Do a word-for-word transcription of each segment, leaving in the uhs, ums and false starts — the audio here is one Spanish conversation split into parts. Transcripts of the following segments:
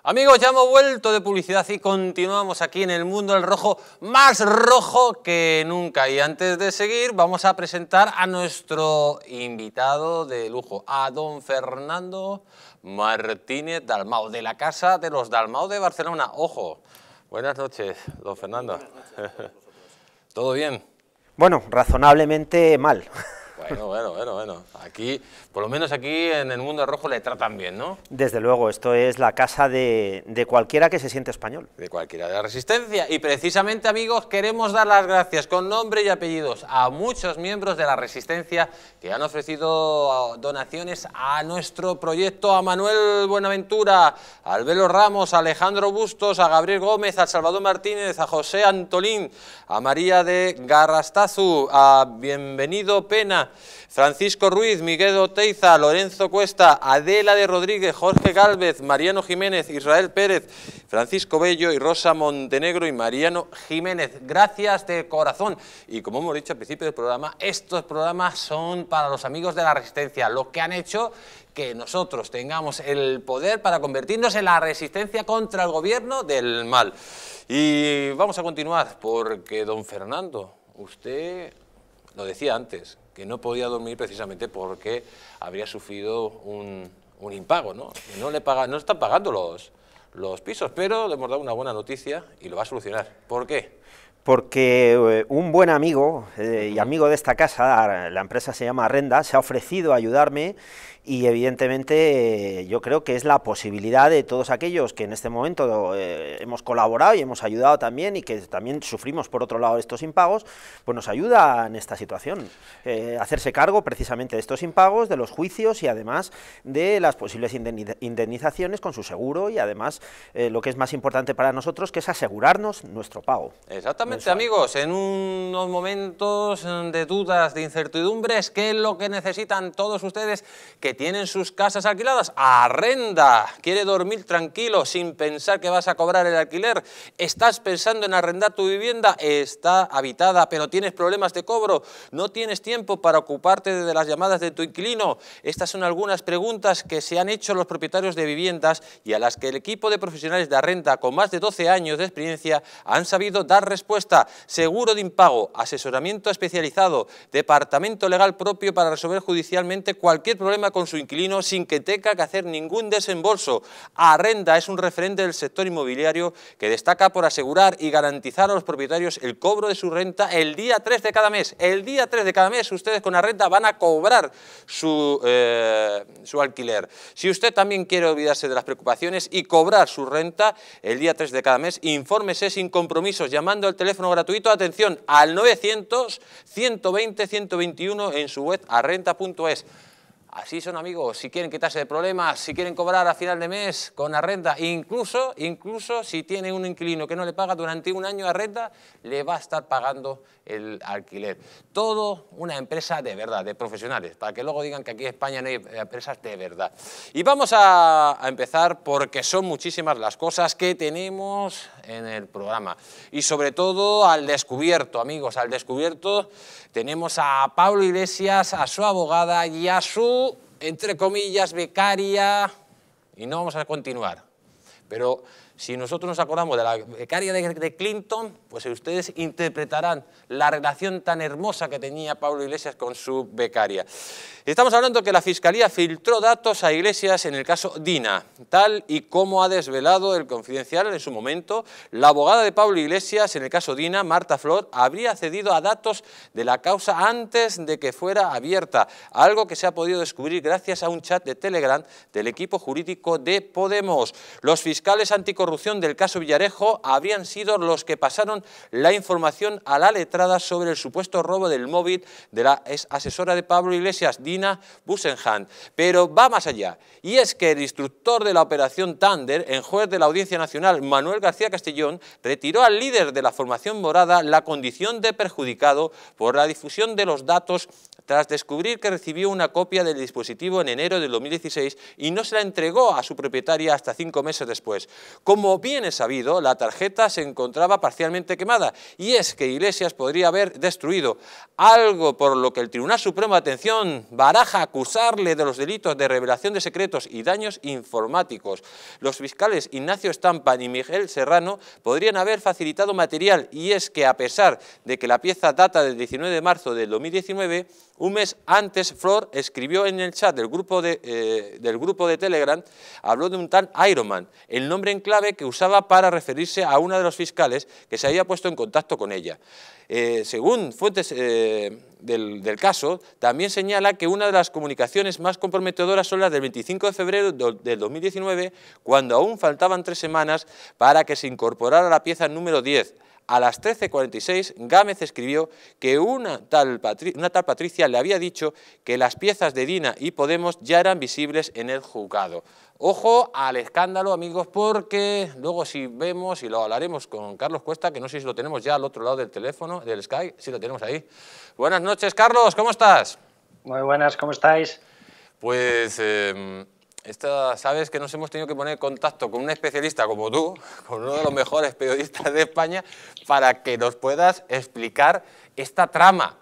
Amigos, ya hemos vuelto de publicidad y continuamos aquí en el mundo del rojo, más rojo que nunca. Y antes de seguir, vamos a presentar a nuestro invitado de lujo, a don Fernando Martínez Dalmau, de la Casa de los Dalmau de Barcelona. Ojo, buenas noches, don Fernando. Buenas noches. ¿Todo bien? Bueno, razonablemente mal. Bueno, bueno, bueno, bueno. Aquí, por lo menos aquí en el mundo rojo le tratan bien, ¿no? Desde luego, esto es la casa de, de cualquiera que se siente español. De cualquiera de la Resistencia. Y precisamente, amigos, queremos dar las gracias con nombre y apellidos a muchos miembros de la Resistencia que han ofrecido donaciones a nuestro proyecto, a Manuel Buenaventura, a Albelo Ramos, a Alejandro Bustos, a Gabriel Gómez, a Salvador Martínez, a José Antolín, a María de Garrastazu, a Bienvenido Pena, Francisco Ruiz, Miguel Oteiza, Lorenzo Cuesta, Adela de Rodríguez, Jorge Gálvez, Mariano Jiménez, Israel Pérez, Francisco Bello y Rosa Montenegro y Mariano Jiménez. Gracias de corazón. Y como hemos dicho al principio del programa, estos programas son para los amigos de la Resistencia, los que han hecho que nosotros tengamos el poder para convertirnos en la resistencia contra el gobierno del mal. Y vamos a continuar porque, don Fernando, usted lo decía antes, que no podía dormir precisamente porque habría sufrido un, un impago, ¿no? Que no le paga, no están pagando los, los pisos, pero le hemos dado una buena noticia y lo va a solucionar. ¿Por qué? Porque eh, un buen amigo eh, y amigo de esta casa, la empresa se llama Arrenda, se ha ofrecido a ayudarme y evidentemente eh, yo creo que es la posibilidad de todos aquellos que en este momento eh, hemos colaborado y hemos ayudado también y que también sufrimos por otro lado estos impagos, pues nos ayuda en esta situación, eh, hacerse cargo precisamente de estos impagos, de los juicios y además de las posibles indemnizaciones con su seguro y además eh, lo que es más importante para nosotros, que es asegurarnos nuestro pago. Exactamente. Amigos, en unos momentos de dudas, de incertidumbres, ¿qué es lo que necesitan todos ustedes que tienen sus casas alquiladas? Arrenda. ¿Quiere dormir tranquilo sin pensar que vas a cobrar el alquiler? ¿Estás pensando en arrendar tu vivienda? Está habitada, pero tienes problemas de cobro. ¿No tienes tiempo para ocuparte de las llamadas de tu inquilino? Estas son algunas preguntas que se han hecho los propietarios de viviendas y a las que el equipo de profesionales de Arrenda con más de doce años de experiencia han sabido dar respuesta. Seguro de impago, asesoramiento especializado, departamento legal propio para resolver judicialmente cualquier problema con su inquilino sin que tenga que hacer ningún desembolso. Arrenda es un referente del sector inmobiliario que destaca por asegurar y garantizar a los propietarios el cobro de su renta el día tres de cada mes. El día tres de cada mes ustedes con Arrenda van a cobrar su, eh, su alquiler. Si usted también quiere olvidarse de las preocupaciones y cobrar su renta el día tres de cada mes, infórmese sin compromisos llamando al teléfono gratuito, atención, al novecientos, ciento veinte, ciento veintiuno en su web arrenda punto es. Así son, amigos, si quieren quitarse de problemas, si quieren cobrar a final de mes con Arrenda, incluso, incluso si tiene un inquilino que no le paga durante un año Arrenda, le va a estar pagando el alquiler. Todo una empresa de verdad, de profesionales, para que luego digan que aquí en España no hay empresas de verdad. Y vamos a, a empezar porque son muchísimas las cosas que tenemos en el programa. Y sobre todo al descubierto, amigos, al descubierto tenemos a Pablo Iglesias, a su abogada y a su, entre comillas, becaria, y no vamos a continuar. Pero si nosotros nos acordamos de la becaria de, de Clinton, pues ustedes interpretarán la relación tan hermosa que tenía Pablo Iglesias con su becaria. Estamos hablando que la Fiscalía filtró datos a Iglesias en el caso Dina, tal y como ha desvelado el Confidencial en su momento. La abogada de Pablo Iglesias en el caso Dina, Marta Flor, habría accedido a datos de la causa antes de que fuera abierta, algo que se ha podido descubrir gracias a un chat de Telegram del equipo jurídico de Podemos. Los fiscales anticorrupción del caso Villarejo habrían sido los que pasaron la información a la letrada sobre el supuesto robo del móvil de la ex asesora de Pablo Iglesias, Dina Busenhand. Pero va más allá, y es que el instructor de la operación Thunder, en juez de la Audiencia Nacional, Manuel García Castellón, retiró al líder de la formación morada la condición de perjudicado por la difusión de los datos tras descubrir que recibió una copia del dispositivo en enero del dos mil dieciséis y no se la entregó a su propietaria hasta cinco meses después. Como Como bien es sabido, la tarjeta se encontraba parcialmente quemada, y es que Iglesias podría haber destruido algo por lo que el Tribunal Supremo, atención, baraja acusarle de los delitos de revelación de secretos y daños informáticos. Los fiscales Ignacio Stampan y Miguel Serrano podrían haber facilitado material, y es que a pesar de que la pieza data del diecinueve de marzo del dos mil diecinueve, un mes antes Flor escribió en el chat del grupo de, eh, del grupo de Telegram, habló de un tal Ironman, el nombre en clave que usaba para referirse a una de los fiscales que se había puesto en contacto con ella. Eh, según fuentes eh, del, del caso, también señala que una de las comunicaciones más comprometedoras son las del veinticinco de febrero del dos mil diecinueve, cuando aún faltaban tres semanas para que se incorporara la pieza número diez. A las trece cuarenta y seis, Gámez escribió que una tal, Patri- una tal Patricia le había dicho que las piezas de Dina y Podemos ya eran visibles en el juzgado. Ojo al escándalo, amigos, porque luego si vemos, y lo hablaremos con Carlos Cuesta, que no sé si lo tenemos ya al otro lado del teléfono, del Skype, sí lo tenemos ahí. Buenas noches, Carlos, ¿cómo estás? Muy buenas, ¿cómo estáis? Pues... Eh, Esta, sabes que nos hemos tenido que poner en contacto con un especialista como tú, con uno de los mejores periodistas de España, para que nos puedas explicar esta trama,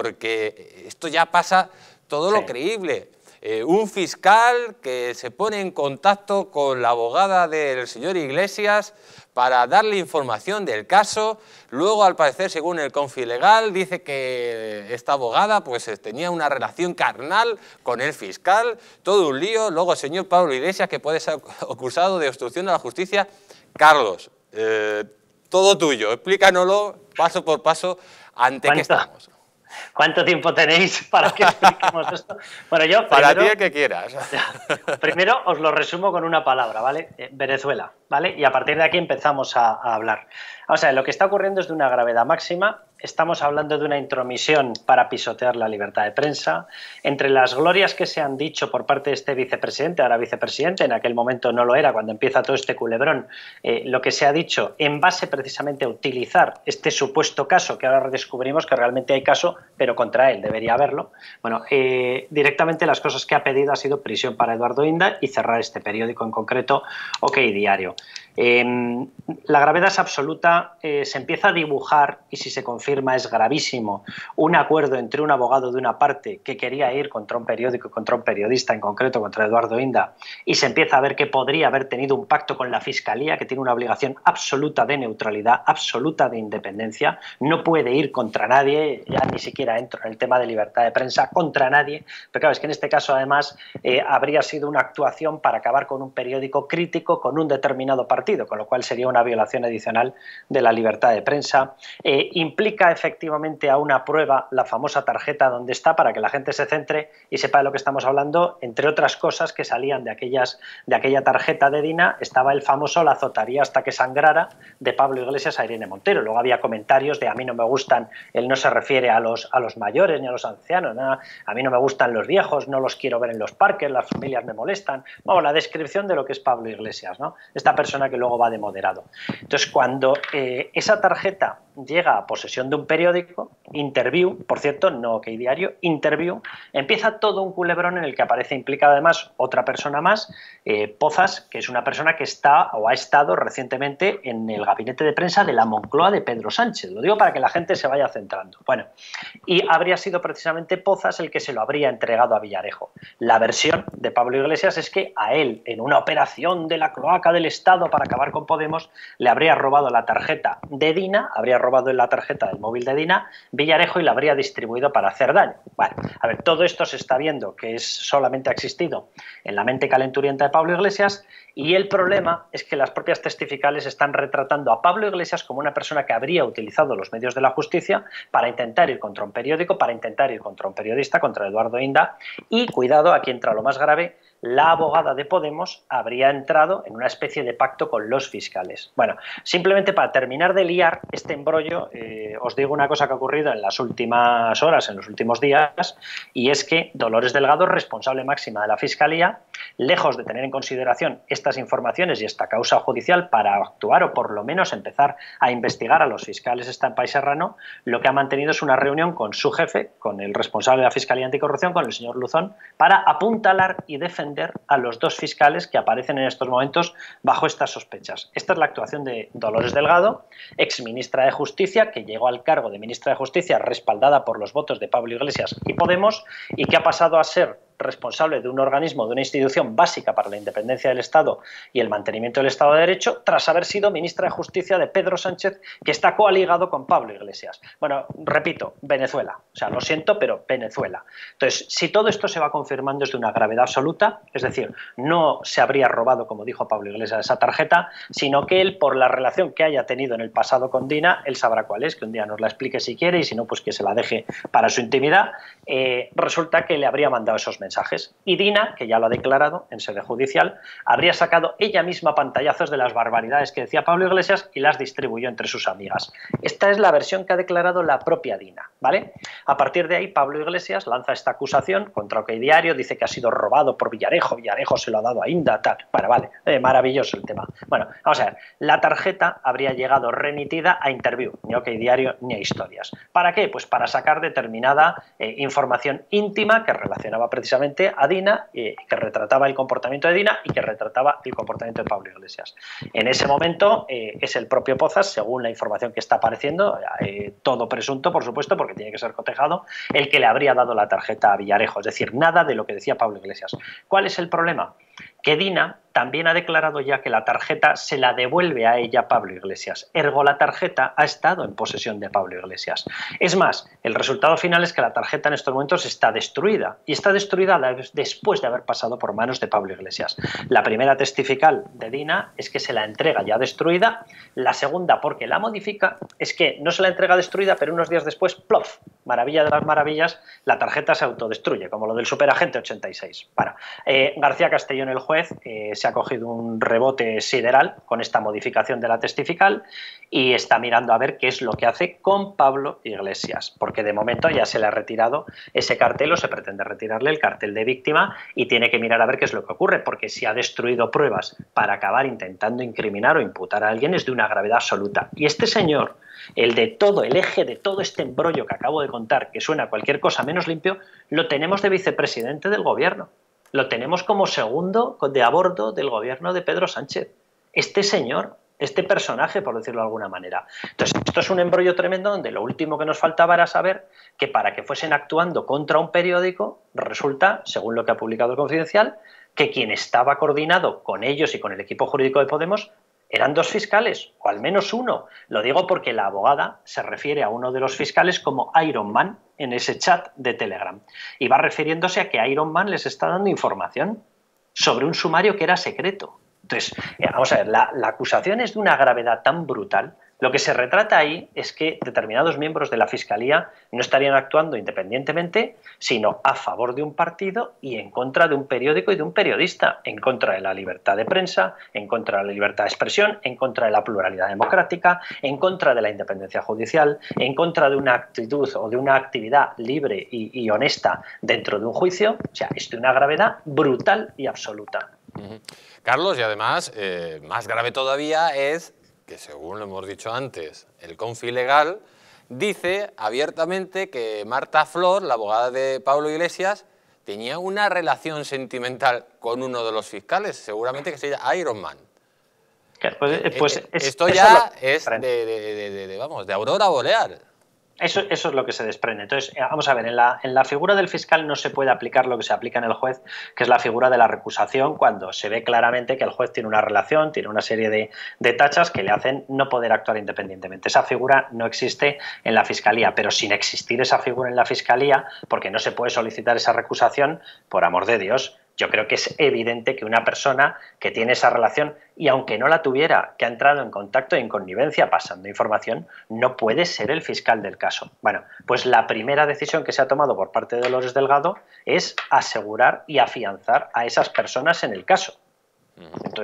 porque esto ya pasa todo lo sí. creíble. Eh, un fiscal que se pone en contacto con la abogada del señor Iglesias para darle información del caso. Luego, al parecer, según el Confilegal, dice que esta abogada pues tenía una relación carnal con el fiscal, todo un lío. Luego el señor Pablo Iglesias, que puede ser acusado de obstrucción a la justicia. Carlos, eh, todo tuyo, explícanoslo paso por paso, ante qué estamos. ¿Cuánto tiempo tenéis para que expliquemos esto? Bueno, yo para primero, ti el que quieras. Primero os lo resumo con una palabra, ¿vale? Eh, Venezuela, ¿vale? Y a partir de aquí empezamos a, a hablar. O sea, lo que está ocurriendo es de una gravedad máxima. Estamos hablando de una intromisión para pisotear la libertad de prensa. Entre las glorias que se han dicho por parte de este vicepresidente, ahora vicepresidente, en aquel momento no lo era, cuando empieza todo este culebrón, eh, lo que se ha dicho en base precisamente a utilizar este supuesto caso, que ahora descubrimos que realmente hay caso, pero contra él debería haberlo. Bueno, eh, directamente las cosas que ha pedido ha sido prisión para Eduardo Inda y cerrar este periódico en concreto, OK Diario. Eh, la gravedad es absoluta, eh, se empieza a dibujar, y si se confirma es gravísimo, un acuerdo entre un abogado de una parte que quería ir contra un periódico, contra un periodista en concreto, contra Eduardo Inda, y se empieza a ver que podría haber tenido un pacto con la Fiscalía, que tiene una obligación absoluta de neutralidad, absoluta de independencia, no puede ir contra nadie, ya ni siquiera entro en el tema de libertad de prensa, contra nadie, pero claro, es que en este caso además eh, habría sido una actuación para acabar con un periódico crítico, con un determinado partido, con lo cual sería una violación adicional de la libertad de prensa. Eh, implica efectivamente a una prueba la famosa tarjeta donde está, para que la gente se centre y sepa de lo que estamos hablando. Entre otras cosas que salían de, aquellas, de aquella tarjeta de Dina, estaba el famoso "la azotaría hasta que sangrara" de Pablo Iglesias a Irene Montero. Luego había comentarios de "a mí no me gustan", él no se refiere a los, a los mayores ni a los ancianos, ¿no? "A mí no me gustan los viejos, no los quiero ver en los parques, las familias me molestan". Bueno, la descripción de lo que es Pablo Iglesias, ¿no? Esta persona que luego va de moderado. Entonces, cuando eh, esa tarjeta llega a posesión de un periódico, Interview, por cierto, no OK Diario, Interview, empieza todo un culebrón en el que aparece implicada además otra persona más, eh, Pozas, que es una persona que está o ha estado recientemente en el gabinete de prensa de la Moncloa de Pedro Sánchez. Lo digo para que la gente se vaya centrando. Bueno, y habría sido precisamente Pozas el que se lo habría entregado a Villarejo. La versión de Pablo Iglesias es que a él, en una operación de la cloaca del Estado para acabar con Podemos, le habría robado la tarjeta de Dina, habría robado la tarjeta del móvil de Dina, Villarejo, y la habría distribuido para hacer daño. Vale, a ver, todo esto se está viendo que es solamente ha existido en la mente calenturienta de Pablo Iglesias, y el problema es que las propias testificales están retratando a Pablo Iglesias como una persona que habría utilizado los medios de la justicia para intentar ir contra un periódico, para intentar ir contra un periodista, contra Eduardo Inda, y cuidado, aquí entra lo más grave, la abogada de Podemos habría entrado en una especie de pacto con los fiscales. Bueno, simplemente para terminar de liar este embrollo, eh, os digo una cosa que ha ocurrido en las últimas horas, en los últimos días, y es que Dolores Delgado, responsable máxima de la Fiscalía, lejos de tener en consideración estas informaciones y esta causa judicial para actuar o por lo menos empezar a investigar a los fiscales Stampa y Serrano, lo que ha mantenido es una reunión con su jefe, con el responsable de la Fiscalía Anticorrupción, con el señor Luzón, para apuntalar y defender defender a los dos fiscales que aparecen en estos momentos bajo estas sospechas. Esta es la actuación de Dolores Delgado, exministra de Justicia, que llegó al cargo de ministra de Justicia respaldada por los votos de Pablo Iglesias y Podemos, y que ha pasado a ser responsable de un organismo, de una institución básica para la independencia del Estado y el mantenimiento del Estado de Derecho, tras haber sido ministra de Justicia de Pedro Sánchez, que está coaligado con Pablo Iglesias. Bueno, repito, Venezuela. O sea, lo siento, pero Venezuela. Entonces, si todo esto se va confirmando es de una gravedad absoluta, es decir, no se habría robado, como dijo Pablo Iglesias, esa tarjeta, sino que él, por la relación que haya tenido en el pasado con Dina, él sabrá cuál es, que un día nos la explique si quiere, y si no, pues que se la deje para su intimidad, eh, resulta que le habría mandado esos mensajes. Y Dina, que ya lo ha declarado en sede judicial, habría sacado ella misma pantallazos de las barbaridades que decía Pablo Iglesias y las distribuyó entre sus amigas. Esta es la versión que ha declarado la propia Dina, ¿vale? A partir de ahí, Pablo Iglesias lanza esta acusación contra OK Diario, dice que ha sido robado por Villarejo, Villarejo se lo ha dado a Inda, tal. Bueno, vale, eh, maravilloso el tema. Bueno, vamos a ver, la tarjeta habría llegado remitida a Interview, ni a OK Diario ni a Historias. ¿Para qué? Pues para sacar determinada eh, información íntima que relacionaba precisamente a Dina, eh, que retrataba el comportamiento de Dina y que retrataba el comportamiento de Pablo Iglesias. En ese momento eh, es el propio Pozas, según la información que está apareciendo, eh, todo presunto, por supuesto, porque tiene que ser cotejado, el que le habría dado la tarjeta a Villarejo, es decir, nada de lo que decía Pablo Iglesias. ¿Cuál es el problema? Que Dina también ha declarado ya que la tarjeta se la devuelve a ella Pablo Iglesias. Ergo, la tarjeta ha estado en posesión de Pablo Iglesias. Es más, el resultado final es que la tarjeta en estos momentos está destruida. Y está destruida después de haber pasado por manos de Pablo Iglesias. La primera testifical de Dina es que se la entrega ya destruida. La segunda, porque la modifica, es que no se la entrega destruida, pero unos días después, ¡plof! Maravilla de las maravillas, la tarjeta se autodestruye, como lo del superagente ochenta y seis. Bueno, eh, García Castellón, el juez, eh, se ha cogido un rebote sideral con esta modificación de la testifical y está mirando a ver qué es lo que hace con Pablo Iglesias, porque de momento ya se le ha retirado ese cartel, o se pretende retirarle el cartel de víctima, y tiene que mirar a ver qué es lo que ocurre, porque si ha destruido pruebas para acabar intentando incriminar o imputar a alguien es de una gravedad absoluta. Y este señor, el de todo, el eje de todo este embrollo que acabo de contar, que suena a cualquier cosa menos limpio, lo tenemos de vicepresidente del gobierno. Lo tenemos como segundo de a bordo del gobierno de Pedro Sánchez. Este señor, este personaje, por decirlo de alguna manera. Entonces, esto es un embrollo tremendo donde lo último que nos faltaba era saber que para que fuesen actuando contra un periódico, resulta, según lo que ha publicado el Confidencial, que quien estaba coordinado con ellos y con el equipo jurídico de Podemos eran dos fiscales, o al menos uno. Lo digo porque la abogada se refiere a uno de los fiscales como Iron Man en ese chat de Telegram. Y va refiriéndose a que Iron Man les está dando información sobre un sumario que era secreto. Entonces, vamos a ver, la, la acusación es de una gravedad tan brutal. Lo que se retrata ahí es que determinados miembros de la Fiscalía no estarían actuando independientemente, sino a favor de un partido y en contra de un periódico y de un periodista, en contra de la libertad de prensa, en contra de la libertad de expresión, en contra de la pluralidad democrática, en contra de la independencia judicial, en contra de una actitud o de una actividad libre y, y honesta dentro de un juicio. O sea, es de una gravedad brutal y absoluta. Uh-huh. Carlos, y además, eh, más grave todavía es que, según lo hemos dicho antes, el Confilegal dice abiertamente que Marta Flor, la abogada de Pablo Iglesias, tenía una relación sentimental con uno de los fiscales, seguramente que sería Iron Man. Pues, pues eh, es, Esto ya es, es de, de, de, de, de, vamos, de aurora boreal. Eso, eso es lo que se desprende. Entonces, vamos a ver, en la, en la figura del fiscal no se puede aplicar lo que se aplica en el juez, que es la figura de la recusación, cuando se ve claramente que el juez tiene una relación, tiene una serie de, de tachas que le hacen no poder actuar independientemente. Esa figura no existe en la Fiscalía, pero sin existir esa figura en la Fiscalía, porque no se puede solicitar esa recusación, por amor de Dios, yo creo que es evidente que una persona que tiene esa relación, y aunque no la tuviera, que ha entrado en contacto y en connivencia pasando información, no puede ser el fiscal del caso. Bueno, pues la primera decisión que se ha tomado por parte de Dolores Delgado es asegurar y afianzar a esas personas en el caso. Entonces,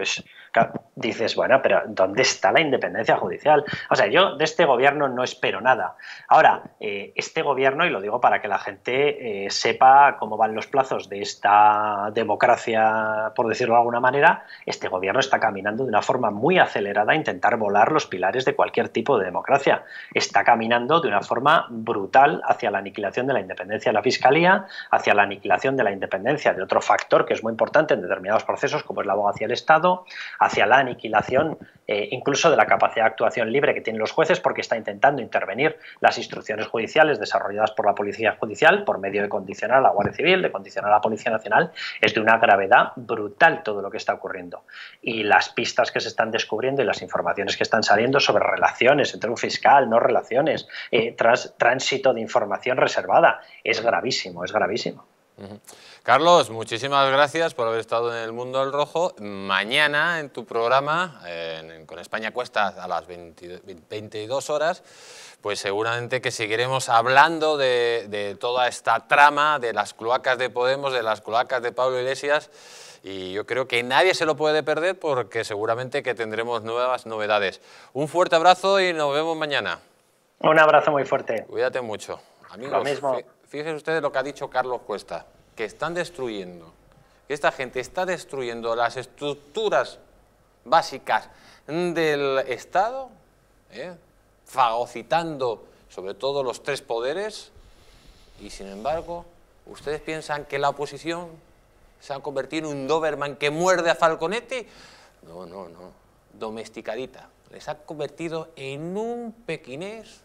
Claro, dices, bueno, pero ¿dónde está la independencia judicial? O sea, yo de este gobierno no espero nada. Ahora, eh, este gobierno, y lo digo para que la gente eh, sepa cómo van los plazos de esta democracia, por decirlo de alguna manera, este gobierno está caminando de una forma muy acelerada a intentar volar los pilares de cualquier tipo de democracia. Está caminando de una forma brutal hacia la aniquilación de la independencia de la Fiscalía, hacia la aniquilación de la independencia de otro factor que es muy importante en determinados procesos, como es la abogacía del Estado, hacia la aniquilación eh, incluso de la capacidad de actuación libre que tienen los jueces, porque está intentando intervenir las instrucciones judiciales desarrolladas por la Policía Judicial por medio de condicionar a la Guardia Civil, de condicionar a la Policía Nacional. Es de una gravedad brutal todo lo que está ocurriendo. Y las pistas que se están descubriendo y las informaciones que están saliendo sobre relaciones entre un fiscal, no relaciones, eh, trans, tránsito de información reservada, es gravísimo, es gravísimo. Uh-huh. Carlos, muchísimas gracias por haber estado en El Mundo del Rojo. Mañana en tu programa, en, con España Cuesta a las veintidós horas, pues seguramente que seguiremos hablando de, de toda esta trama, de las cloacas de Podemos, de las cloacas de Pablo Iglesias, y yo creo que nadie se lo puede perder porque seguramente que tendremos nuevas novedades. Un fuerte abrazo y nos vemos mañana. Un abrazo muy fuerte. Cuídate mucho. Amigos, lo mismo. Fíjense ustedes lo que ha dicho Carlos Cuesta, que están destruyendo, que esta gente está destruyendo las estructuras básicas del Estado, ¿eh? fagocitando sobre todo los tres poderes, y sin embargo, ¿ustedes piensan que la oposición se ha convertido en un Doberman que muerde a Falconetti? No, no, no, domesticadita. Les ha convertido en un pequinés,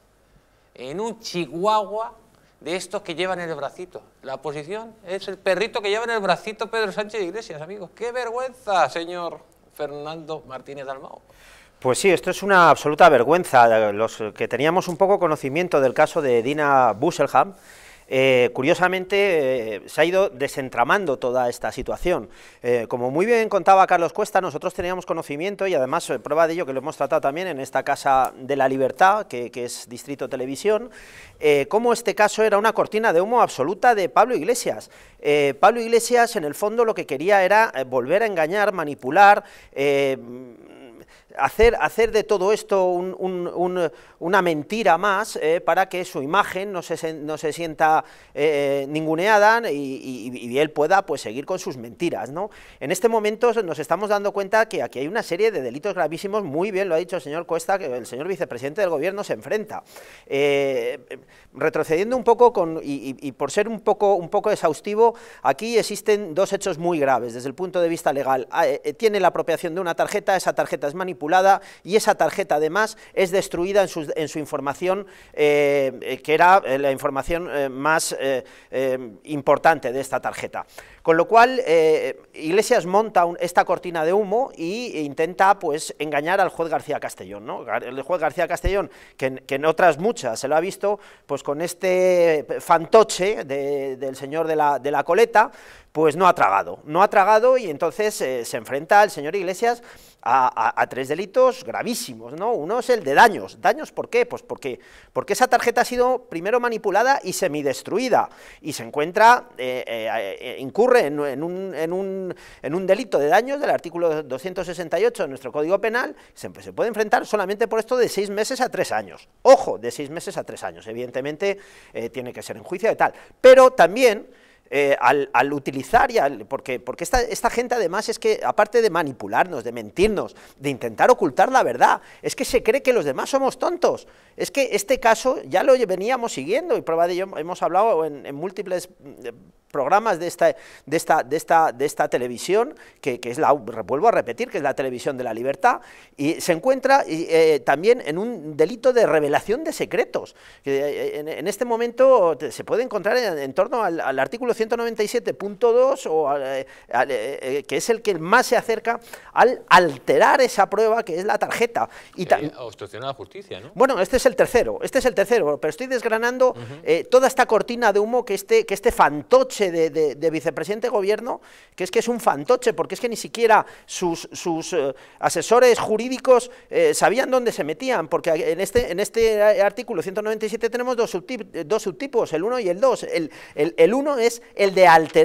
en un chihuahua, de estos que llevan el bracito. La oposición es el perrito que lleva en el bracito Pedro Sánchez de Iglesias, amigos. ¡Qué vergüenza, señor Fernando Martínez Dalmau! Pues sí, esto es una absoluta vergüenza. Los que teníamos un poco conocimiento del caso de Dina Busselham, Eh, curiosamente eh, se ha ido desentramando toda esta situación. Eh, como muy bien contaba Carlos Cuesta, nosotros teníamos conocimiento, y además eh, prueba de ello que lo hemos tratado también en esta Casa de la Libertad, que, que es Distrito Televisión, eh, cómo este caso era una cortina de humo absoluta de Pablo Iglesias. Eh, Pablo Iglesias, en el fondo, lo que quería era eh, volver a engañar, manipular, eh, Hacer, hacer de todo esto un, un, un, una mentira más eh, para que su imagen no se, no se sienta eh, ninguneada y, y, y él pueda pues, seguir con sus mentiras, ¿no? En este momento nos estamos dando cuenta que aquí hay una serie de delitos gravísimos, muy bien lo ha dicho el señor Cuesta, que el señor vicepresidente del gobierno se enfrenta. Eh, retrocediendo un poco, con, y, y, y por ser un poco, un poco exhaustivo, aquí existen dos hechos muy graves desde el punto de vista legal. Eh, tiene la apropiación de una tarjeta, esa tarjeta es manipulada, y esa tarjeta además es destruida en su, en su información, eh, que era la información eh, más eh, eh, importante de esta tarjeta. Con lo cual, eh, Iglesias monta un, esta cortina de humo e intenta pues, engañar al juez García Castellón, ¿no? El juez García Castellón, que, que en otras muchas se lo ha visto pues, con este fantoche de, del señor de la, de la coleta, pues no ha tragado, no ha tragado y entonces eh, se enfrenta el señor Iglesias a, a, a tres delitos gravísimos, ¿no? Uno es el de daños. ¿Daños por qué? Pues porque, porque esa tarjeta ha sido primero manipulada y semidestruida, y se encuentra, eh, eh, incurre en, en, un, en, un, en un delito de daños del artículo doscientos sesenta y ocho de nuestro Código Penal, se, se puede enfrentar solamente por esto de seis meses a tres años. Ojo, de seis meses a tres años, evidentemente eh, tiene que ser en juicio y tal, pero también Eh, al, al utilizar, y al, porque, porque esta, esta gente además es que, aparte de manipularnos, de mentirnos, de intentar ocultar la verdad, es que se cree que los demás somos tontos. Es que este caso ya lo veníamos siguiendo, y prueba de ello hemos hablado en, en múltiples programas de esta, de esta, de esta, de esta televisión, que, que es la, vuelvo a repetir, que es la televisión de la libertad, y se encuentra eh, también en un delito de revelación de secretos, que en, en este momento se puede encontrar en, en torno al, al artículo ciento noventa y siete punto dos, o al, al, eh, que es el que más se acerca al alterar esa prueba que es la tarjeta. Y eh, obstrucción a la justicia, ¿no? Bueno, este es el tercero, este es el tercero, pero estoy desgranando uh-huh. eh, toda esta cortina de humo que este, que este fantoche de, de, de vicepresidente de gobierno, que es que es un fantoche, porque es que ni siquiera sus, sus eh, asesores jurídicos eh, sabían dónde se metían, porque en este, en este artículo ciento noventa y siete tenemos dos, subtip, dos subtipos, el uno y el dos. El, el, el uno es el de alterar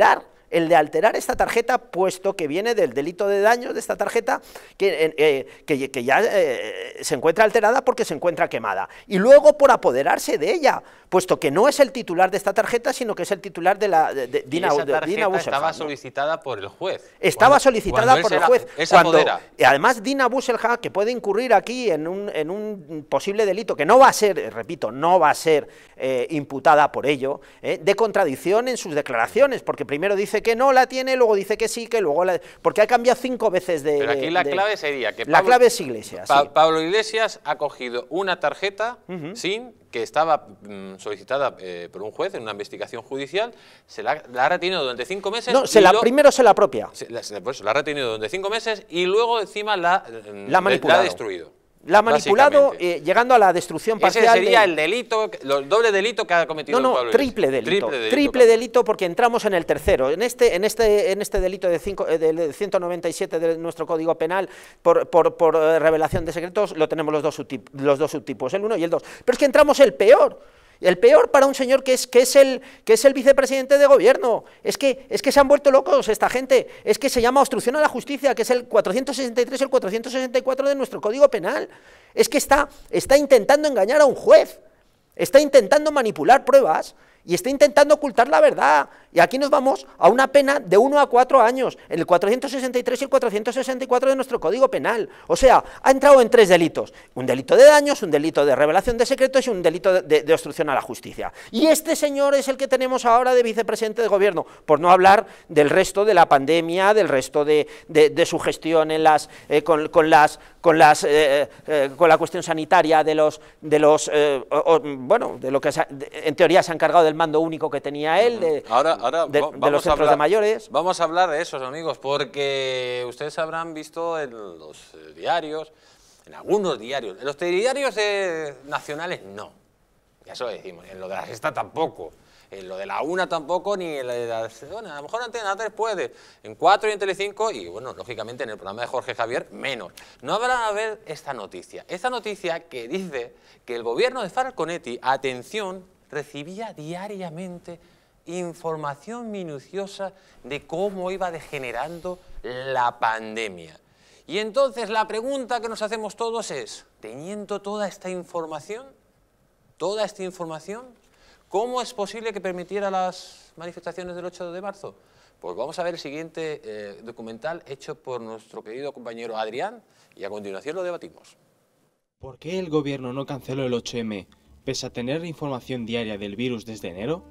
el de alterar esta tarjeta, puesto que viene del delito de daños de esta tarjeta, que, eh, que, que ya eh, se encuentra alterada porque se encuentra quemada, y luego por apoderarse de ella, puesto que no es el titular de esta tarjeta, sino que es el titular de la de, de, y Dina, esa tarjeta de Dina Busselham, estaba ¿no? solicitada por el juez. Estaba cuando, solicitada cuando por el la, juez. Cuando, y además Dina Busselham, que puede incurrir aquí en un, en un posible delito, que no va a ser, repito, no va a ser eh, imputada por ello, eh, de contradicción en sus declaraciones, porque primero dice que no la tiene, luego dice que sí, que luego la... porque ha cambiado cinco veces de... Pero aquí la de, clave sería que... Pablo, la clave es Iglesias, pa sí. Pablo Iglesias ha cogido una tarjeta uh-huh. sin que estaba mmm, solicitada eh, por un juez en una investigación judicial, se la, la ha retenido durante cinco meses... No, se la, lo, primero se la apropia. Se, la, pues, la ha retenido durante cinco meses y luego encima la, la, la ha destruido. La ha manipulado, eh, llegando a la destrucción parcial. Ese sería de... el delito, el doble delito que ha cometido no, no, Pablo triple delito, triple delito, triple claro. delito, porque entramos en el tercero. En este, en este, en este delito de, cinco, de ciento noventa y siete de nuestro Código Penal, por, por, por revelación de secretos, lo tenemos los dos, subtip, los dos subtipos, el uno y el dos. Pero es que entramos el peor. El peor para un señor que es, que es, el, que es el vicepresidente de gobierno. Es que, es que se han vuelto locos esta gente. Es que se llama obstrucción a la justicia, que es el cuatrocientos sesenta y tres y el cuatrocientos sesenta y cuatro de nuestro Código Penal. Es que está, está intentando engañar a un juez, está intentando manipular pruebas y está intentando ocultar la verdad. Y aquí nos vamos a una pena de uno a cuatro años, en el cuatrocientos sesenta y tres y el cuatrocientos sesenta y cuatro de nuestro Código Penal. O sea, ha entrado en tres delitos: un delito de daños, un delito de revelación de secretos y un delito de, de, de obstrucción a la justicia. Y este señor es el que tenemos ahora de vicepresidente de gobierno, por no hablar del resto de la pandemia, del resto de, de, de su gestión en las, eh, con, con, las, con, las, eh, eh, con la cuestión sanitaria de los, de los eh, o, o, bueno, de lo que se, de, en teoría se ha encargado del mando único que tenía él, de, ahora, ahora, de, vamos de los centros hablar, de mayores. Vamos a hablar de esos, amigos, porque ustedes habrán visto en los diarios, en algunos diarios, en los diarios eh, nacionales no, ya eso lo decimos, en lo de la Sexta tampoco, en lo de la Una tampoco, ni en la de las, bueno, a lo mejor Antena tres puede, en cuatro y en Telecinco, y bueno, lógicamente en el programa de Jorge Javier, menos. No habrá a ver esta noticia, esta noticia que dice que el gobierno de Falconetti, atención, recibía diariamente información minuciosa de cómo iba degenerando la pandemia. Y entonces la pregunta que nos hacemos todos es, teniendo toda esta información, toda esta información, ¿cómo es posible que permitiera las manifestaciones del ocho de marzo? Pues vamos a ver el siguiente eh, documental hecho por nuestro querido compañero Adrián y a continuación lo debatimos. ¿Por qué el gobierno no canceló el ocho eme, pese a tener información diaria del virus desde enero?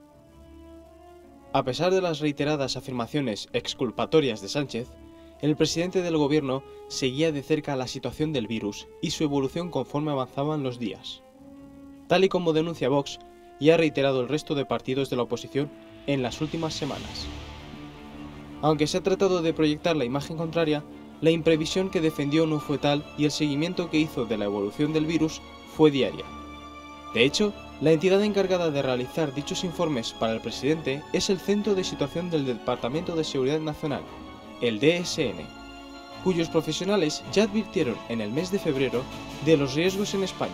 A pesar de las reiteradas afirmaciones exculpatorias de Sánchez, el presidente del gobierno seguía de cerca la situación del virus y su evolución conforme avanzaban los días. Tal y como denuncia Vox y ha reiterado el resto de partidos de la oposición en las últimas semanas. Aunque se ha tratado de proyectar la imagen contraria, la imprevisión que defendió no fue tal y el seguimiento que hizo de la evolución del virus fue diaria. De hecho, la entidad encargada de realizar dichos informes para el presidente es el Centro de Situación del Departamento de Seguridad Nacional, el D S N, cuyos profesionales ya advirtieron en el mes de febrero de los riesgos en España.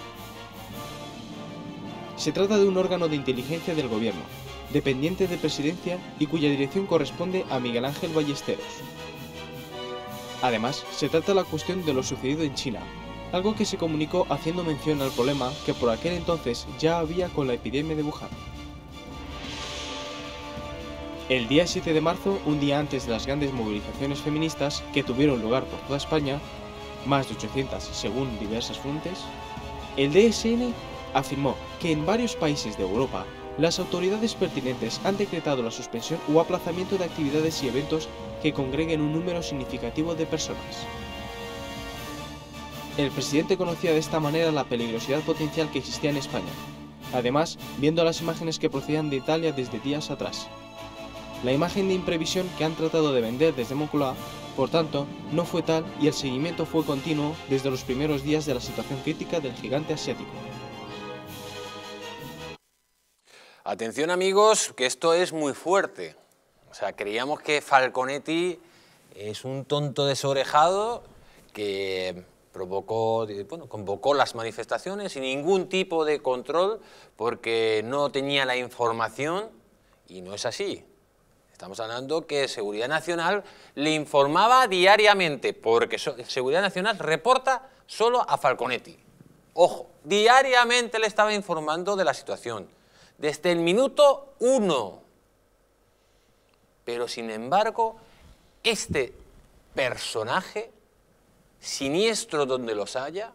Se trata de un órgano de inteligencia del gobierno, dependiente de Presidencia y cuya dirección corresponde a Miguel Ángel Ballesteros. Además, se trata la cuestión de lo sucedido en China, algo que se comunicó haciendo mención al problema que por aquel entonces ya había con la epidemia de Wuhan. El día siete de marzo, un día antes de las grandes movilizaciones feministas que tuvieron lugar por toda España, más de ochocientas según diversas fuentes, el D S N afirmó que en varios países de Europa las autoridades pertinentes han decretado la suspensión o aplazamiento de actividades y eventos que congreguen un número significativo de personas. El presidente conocía de esta manera la peligrosidad potencial que existía en España, además viendo las imágenes que procedían de Italia desde días atrás. La imagen de imprevisión que han tratado de vender desde Moncloa, por tanto, no fue tal y el seguimiento fue continuo desde los primeros días de la situación crítica del gigante asiático. Atención, amigos, que esto es muy fuerte. O sea, creíamos que Falconetti es un tonto desorejado que provocó, bueno, convocó las manifestaciones sin ningún tipo de control porque no tenía la información y no es así. Estamos hablando que Seguridad Nacional le informaba diariamente, porque Seguridad Nacional reporta solo a Falconetti. Ojo, diariamente le estaba informando de la situación, desde el minuto uno. Pero sin embargo, este personaje, siniestro donde los haya,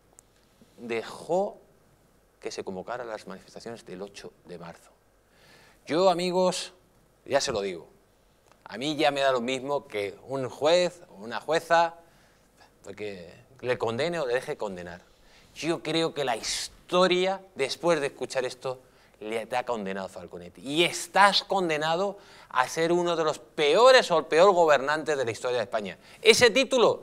dejó que se convocaran las manifestaciones del ocho de marzo. Yo, amigos, ya se lo digo, a mí ya me da lo mismo que un juez o una jueza que le condene o le deje condenar. Yo creo que la historia, después de escuchar esto, le ha condenado a Falconetti. Y estás condenado a ser uno de los peores o el peor gobernante de la historia de España. Ese título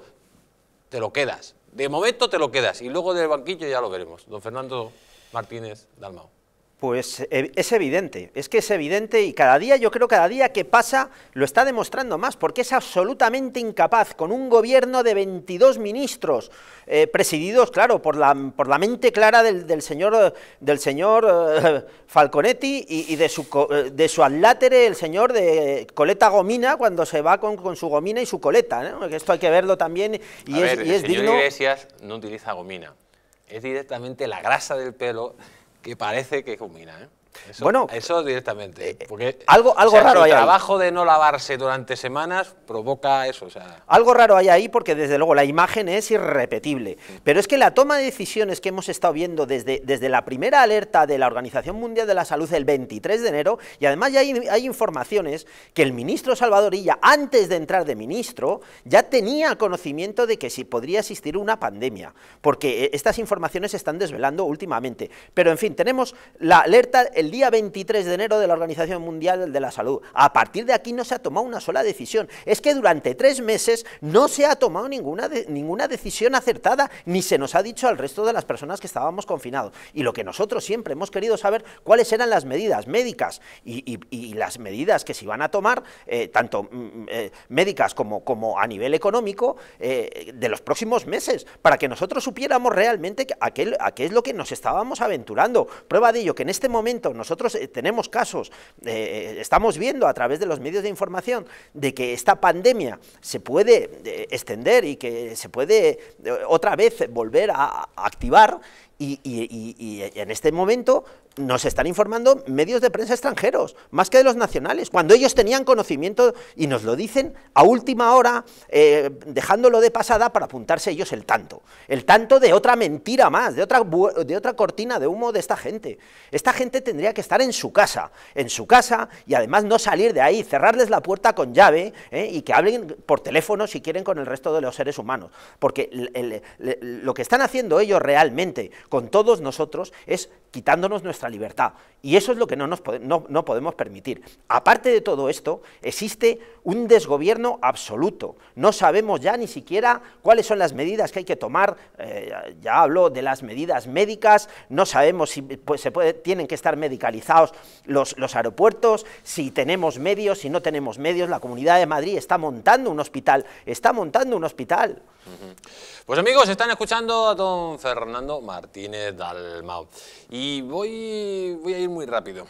te lo quedas, de momento te lo quedas, y luego del banquillo ya lo veremos. Don Fernando Martínez Dalmau. Pues es evidente, es que es evidente y cada día, yo creo cada día que pasa lo está demostrando más, porque es absolutamente incapaz, con un gobierno de veintidós ministros, eh, presididos, claro, por la, por la mente clara del, del señor, del señor eh, Falconetti y, y de su, de su adlátere, el señor de Coleta Gomina, cuando se va con, con su gomina y su coleta, ¿no? Que esto hay que verlo también y A es, ver, y es el señor digno... Iglesias no utiliza gomina, es directamente la grasa del pelo que parece que combina, ¿eh? Eso, bueno, eso directamente, porque algo, algo o sea, raro su hay trabajo ahí. de no lavarse durante semanas provoca eso, o sea... Algo raro hay ahí porque desde luego la imagen es irrepetible, pero es que la toma de decisiones que hemos estado viendo desde, desde la primera alerta de la Organización Mundial de la Salud el veintitrés de enero, y además ya hay, hay informaciones que el ministro Salvador Illa, antes de entrar de ministro, ya tenía conocimiento de que sí podría existir una pandemia, porque estas informaciones se están desvelando últimamente, pero en fin, tenemos la alerta el día veintitrés de enero de la Organización Mundial de la Salud. A partir de aquí no se ha tomado una sola decisión. Es que durante tres meses no se ha tomado ninguna, de, ninguna decisión acertada, ni se nos ha dicho al resto de las personas que estábamos confinados. Y lo que nosotros siempre hemos querido saber, cuáles eran las medidas médicas y, y, y las medidas que se iban a tomar, eh, tanto eh, médicas como, como a nivel económico, eh, de los próximos meses, para que nosotros supiéramos realmente a qué, a qué es lo que nos estábamos aventurando. Prueba de ello, que en este momento nosotros eh, tenemos casos, eh, estamos viendo a través de los medios de información de que esta pandemia se puede eh, extender y que se puede eh, otra vez volver a, a activar y, y, y, y en este momento nos están informando medios de prensa extranjeros, más que de los nacionales, cuando ellos tenían conocimiento y nos lo dicen a última hora, eh, dejándolo de pasada para apuntarse ellos el tanto, el tanto de otra mentira más, de otra, de otra cortina de humo de esta gente. Esta gente tendría que estar en su casa, en su casa y además no salir de ahí, cerrarles la puerta con llave eh, y que hablen por teléfono si quieren con el resto de los seres humanos, porque el, el, el, lo que están haciendo ellos realmente con todos nosotros es quitándonos nuestra libertad, y eso es lo que no, nos pode no, no podemos permitir. Aparte de todo esto, existe un desgobierno absoluto, no sabemos ya ni siquiera cuáles son las medidas que hay que tomar, eh, ya hablo de las medidas médicas, no sabemos si pues, se puede, tienen que estar medicalizados los, los aeropuertos, si tenemos medios, si no tenemos medios. La Comunidad de Madrid está montando un hospital, está montando un hospital. Uh-huh. Pues amigos, están escuchando a don Fernando Martínez Dalmau, y voy, voy a ir muy rápido,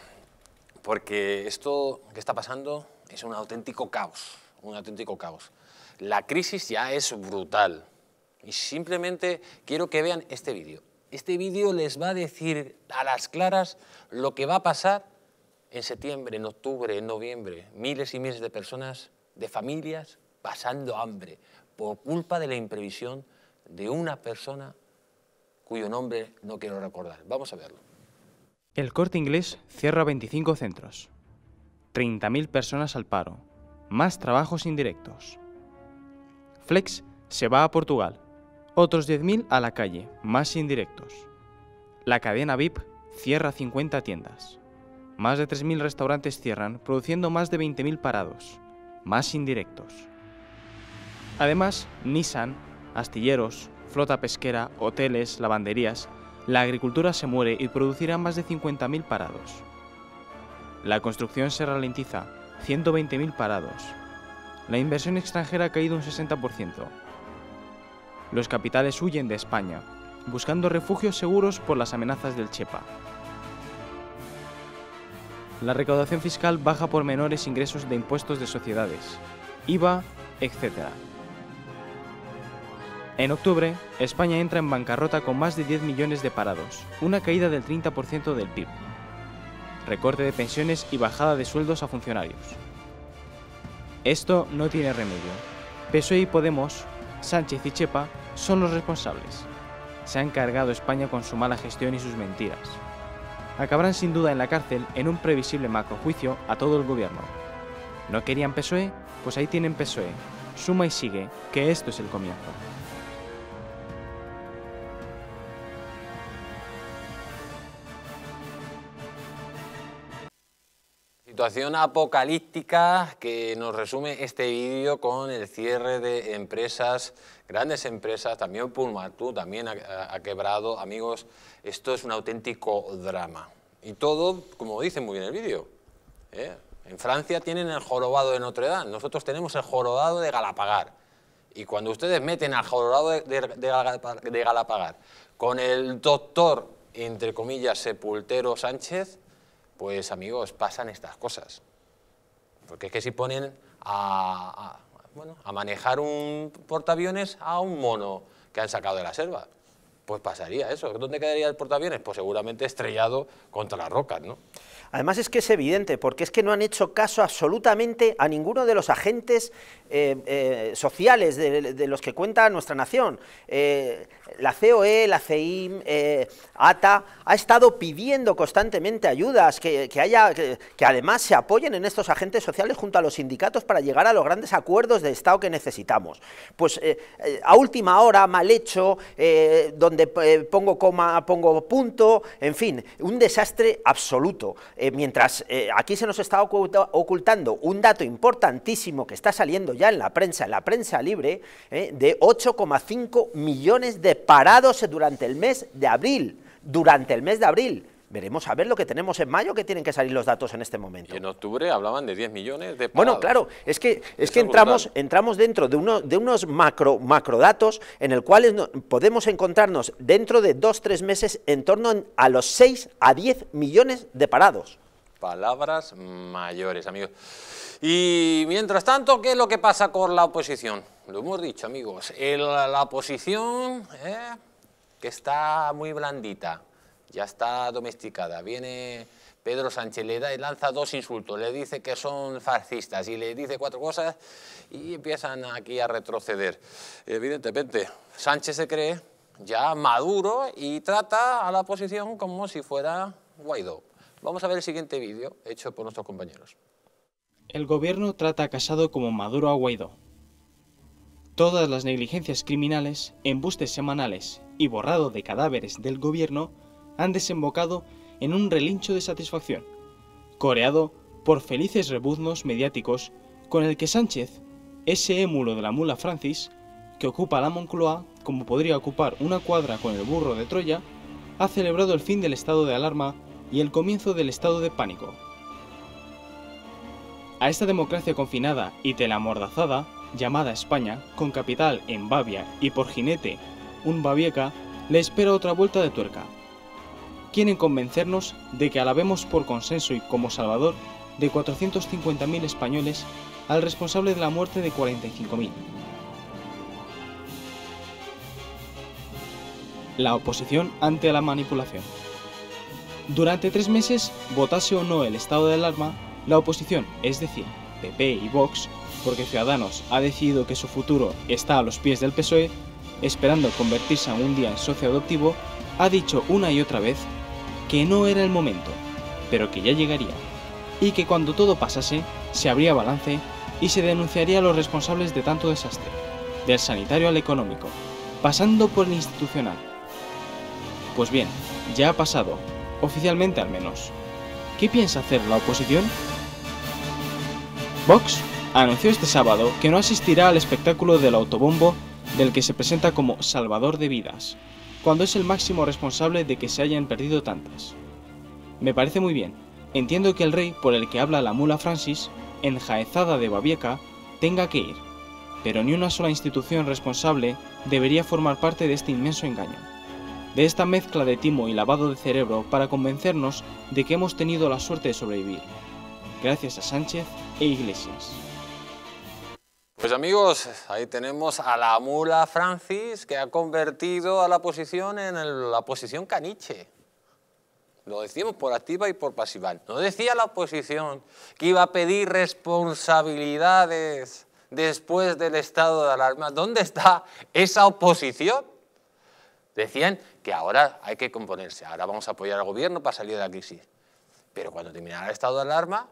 porque esto que está pasando es un auténtico caos, un auténtico caos. La crisis ya es brutal, y simplemente quiero que vean este vídeo. Este vídeo les va a decir a las claras lo que va a pasar en septiembre, en octubre, en noviembre. Miles y miles de personas, de familias, pasando hambre, por culpa de la imprevisión de una persona cuyo nombre no quiero recordar. Vamos a verlo. El Corte Inglés cierra veinticinco centros. treinta mil personas al paro. Más trabajos indirectos. Flex se va a Portugal. Otros diez mil a la calle. Más indirectos. La cadena V I P cierra cincuenta tiendas. Más de tres mil restaurantes cierran, produciendo más de veinte mil parados. Más indirectos. Además, Nissan, astilleros, flota pesquera, hoteles, lavanderías, la agricultura se muere y producirá más de cincuenta mil parados. La construcción se ralentiza, ciento veinte mil parados. La inversión extranjera ha caído un sesenta por ciento. Los capitales huyen de España, buscando refugios seguros por las amenazas del Chepa. La recaudación fiscal baja por menores ingresos de impuestos de sociedades, I V A, etcétera. En octubre, España entra en bancarrota con más de diez millones de parados, una caída del treinta por ciento del P I B, recorte de pensiones y bajada de sueldos a funcionarios. Esto no tiene remedio. P S O E y Podemos, Sánchez y Chepa son los responsables. Se han cargado España con su mala gestión y sus mentiras. Acabarán sin duda en la cárcel en un previsible macrojuicio a todo el gobierno. ¿No querían P S O E? Pues ahí tienen P S O E. Suma y sigue, que esto es el comienzo. Situación apocalíptica que nos resume este vídeo con el cierre de empresas, grandes empresas, también Pullmantur, también ha, ha quebrado. Amigos, esto es un auténtico drama. Y todo, como dice muy bien el vídeo, ¿eh? En Francia tienen el jorobado de Notre Dame, nosotros tenemos el jorobado de Galapagar. Y cuando ustedes meten al jorobado de, de, de, de Galapagar con el doctor, entre comillas, sepultero Sánchez, pues amigos, pasan estas cosas. Porque es que si ponen a, a, bueno, a manejar un portaaviones a un mono que han sacado de la selva, pues pasaría eso. ¿Dónde quedaría el portaaviones? Pues seguramente estrellado contra las rocas, ¿no? Además es que es evidente, porque es que no han hecho caso absolutamente a ninguno de los agentes eh, eh, sociales de, de los que cuenta nuestra nación. Eh, la C O E, la C I M, eh, A T A, ha estado pidiendo constantemente ayudas, que, que, haya, que, que además se apoyen en estos agentes sociales junto a los sindicatos para llegar a los grandes acuerdos de Estado que necesitamos. Pues eh, eh, a última hora, mal hecho, eh, donde eh, pongo coma, pongo punto, en fin, un desastre absoluto. Eh, mientras eh, aquí se nos está ocultando un dato importantísimo que está saliendo ya en la prensa, en la prensa libre, eh, de ocho coma cinco millones de parados durante el mes de abril, durante el mes de abril. Veremos a ver lo que tenemos en mayo, que tienen que salir los datos en este momento. Y en octubre hablaban de diez millones de parados. Bueno, claro, es que, es que entramos, entramos dentro de, uno, de unos macro, macrodatos en el cuales no, podemos encontrarnos dentro de dos, tres meses en torno a los seis a diez millones de parados. Palabras mayores, amigos. Y mientras tanto, ¿qué es lo que pasa con la oposición? Lo hemos dicho, amigos, el, la oposición eh, que está muy blandita, ya está domesticada. Viene Pedro Sánchez, le da y lanza dos insultos, le dice que son fascistas y le dice cuatro cosas y empiezan aquí a retroceder. Evidentemente, Sánchez se cree ya maduro y trata a la oposición como si fuera Guaidó. Vamos a ver el siguiente vídeo hecho por nuestros compañeros. El gobierno trata a Casado como Maduro a Guaidó. Todas las negligencias criminales, embustes semanales y borrado de cadáveres del gobierno han desembocado en un relincho de satisfacción, coreado por felices rebuznos mediáticos con el que Sánchez, ese émulo de la mula Francis, que ocupa la Moncloa como podría ocupar una cuadra con el burro de Troya, ha celebrado el fin del estado de alarma y el comienzo del estado de pánico. A esta democracia confinada y telamordazada, llamada España, con capital en Babia y por jinete un Babieca, le espera otra vuelta de tuerca. Quieren convencernos de que alabemos por consenso y como salvador de cuatrocientos cincuenta mil españoles al responsable de la muerte de cuarenta y cinco mil. La oposición ante la manipulación. Durante tres meses, votase o no el estado de alarma, la oposición, es decir, P P y Vox, porque Ciudadanos ha decidido que su futuro está a los pies del P S O E, esperando convertirse algún día en socio adoptivo, ha dicho una y otra vez que no era el momento, pero que ya llegaría, y que cuando todo pasase, se habría balance y se denunciaría a los responsables de tanto desastre, del sanitario al económico, pasando por el institucional. Pues bien, ya ha pasado, oficialmente al menos. ¿Qué piensa hacer la oposición? Vox anunció este sábado que no asistirá al espectáculo del autobombo del que se presenta como salvador de vidas, cuando es el máximo responsable de que se hayan perdido tantas. Me parece muy bien, entiendo que el rey por el que habla la mula Francis, enjaezada de Babieca, tenga que ir, pero ni una sola institución responsable debería formar parte de este inmenso engaño. de esta mezcla de timo y lavado de cerebro para convencernos de que hemos tenido la suerte de sobrevivir, gracias a Sánchez e Iglesias. Pues amigos, ahí tenemos a la mula Francis, que ha convertido a la oposición en el, la oposición caniche. Lo decimos por activa y por pasiva. No decía la oposición que iba a pedir responsabilidades después del estado de alarma. ¿Dónde está esa oposición? Decían que ahora hay que componerse, ahora vamos a apoyar al gobierno para salir de la crisis. Pero cuando terminara el estado de alarma,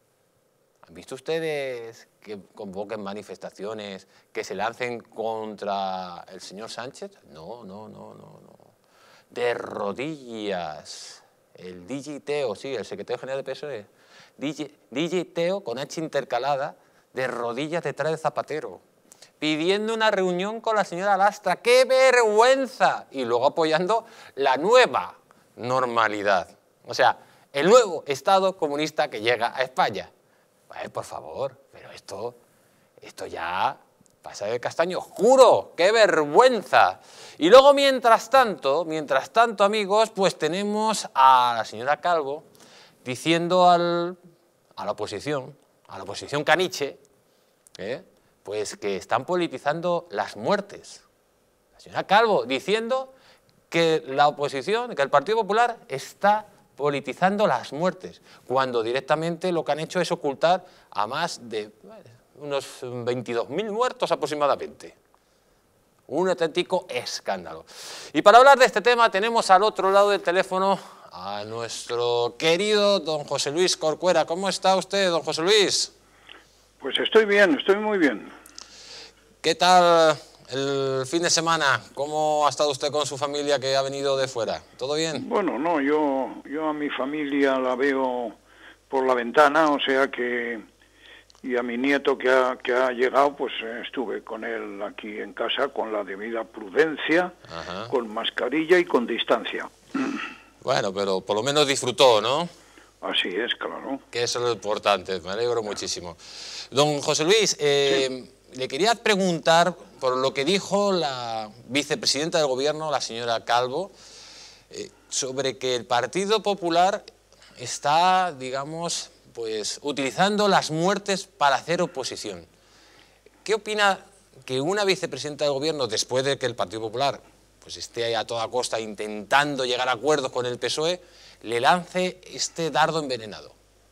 ¿han visto ustedes que convoquen manifestaciones, que se lancen contra el señor Sánchez? No, no, no, no, no. De rodillas. El D J Teo, sí, el secretario general del P S O E. D J, D J Teo con H intercalada, de rodillas detrás de Zapatero, pidiendo una reunión con la señora Lastra. ¡Qué vergüenza! Y luego apoyando la nueva normalidad. O sea, el nuevo Estado comunista que llega a España. Pues, por favor, pero esto, esto ya pasa de castaño oscuro. ¡Qué vergüenza! Y luego, mientras tanto, mientras tanto, amigos, pues tenemos a la señora Calvo diciendo al, a la oposición, a la oposición caniche, ¿eh? pues que están politizando las muertes. La señora Calvo diciendo que la oposición, que el Partido Popular está politizando las muertes, cuando directamente lo que han hecho es ocultar a más de bueno, unos veintidós mil muertos aproximadamente. Un auténtico escándalo. Y para hablar de este tema tenemos al otro lado del teléfono a nuestro querido don José Luis Corcuera. ¿Cómo está usted, don José Luis? Pues estoy bien, estoy muy bien. ¿Qué tal el fin de semana? ¿Cómo ha estado usted con su familia que ha venido de fuera? ¿Todo bien? Bueno, no, yo, yo a mi familia la veo por la ventana, o sea que... Y a mi nieto que ha, que ha llegado, pues eh, estuve con él aquí en casa con la debida prudencia, Ajá. con mascarilla y con distancia. Bueno, pero por lo menos disfrutó, ¿no? Así es, claro. Que eso es lo importante, me alegro muchísimo. Don José Luis, eh, sí. le quería preguntar por lo que dijo la vicepresidenta del Gobierno, la señora Calvo, eh, sobre que el Partido Popular está, digamos... pues utilizando las muertes para hacer oposición. ¿Qué opina que una vicepresidenta del Gobierno, después de que el Partido Popular pues esté a toda costa intentando llegar a acuerdos con el P S O E, le lance este dardo envenenado?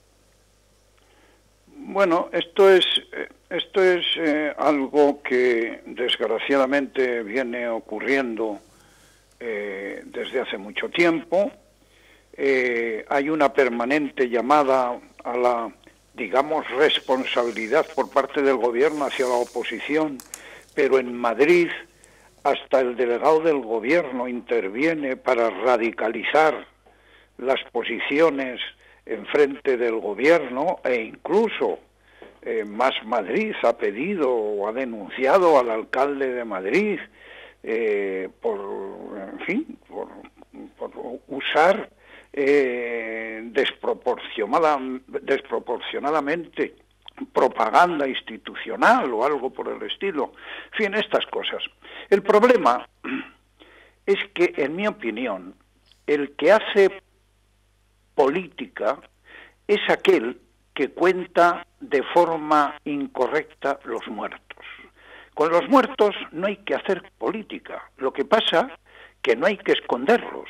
Bueno, esto es, esto es eh, algo que desgraciadamente viene ocurriendo eh, desde hace mucho tiempo. Eh, hay una permanente llamada a la, digamos, responsabilidad por parte del gobierno hacia la oposición, pero en Madrid hasta el delegado del gobierno interviene para radicalizar las posiciones en frente del gobierno e incluso eh, Más Madrid ha pedido o ha denunciado al alcalde de Madrid eh, por, en fin, por, por usar Eh, desproporcionada, desproporcionadamente propaganda institucional o algo por el estilo. En fin, estas cosas. El problema es que, en mi opinión, el que hace política es aquel que cuenta de forma incorrecta los muertos. Con los muertos no hay que hacer política. Lo que pasa que no hay que esconderlos.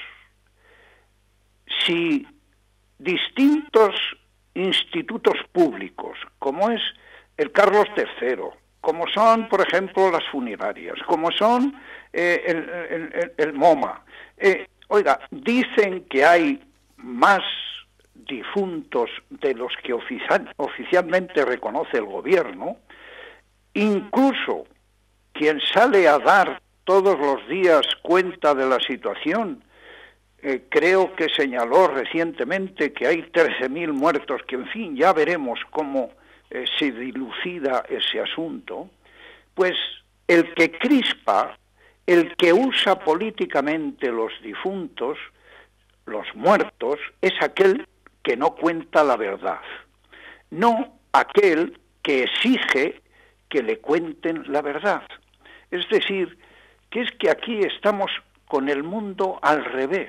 Si distintos institutos públicos, como es el Carlos tercero, como son, por ejemplo, las funerarias, como son eh, el, el, el, el MoMA, eh, oiga, dicen que hay más difuntos de los que oficial, oficialmente reconoce el gobierno, incluso quien sale a dar todos los días cuenta de la situación, Eh, creo que señaló recientemente que hay trece mil muertos, que en fin, ya veremos cómo eh, se dilucida ese asunto, pues el que crispa, el que usa políticamente los difuntos, los muertos, es aquel que no cuenta la verdad, no aquel que exige que le cuenten la verdad. Es decir, que es que aquí estamos con el mundo al revés.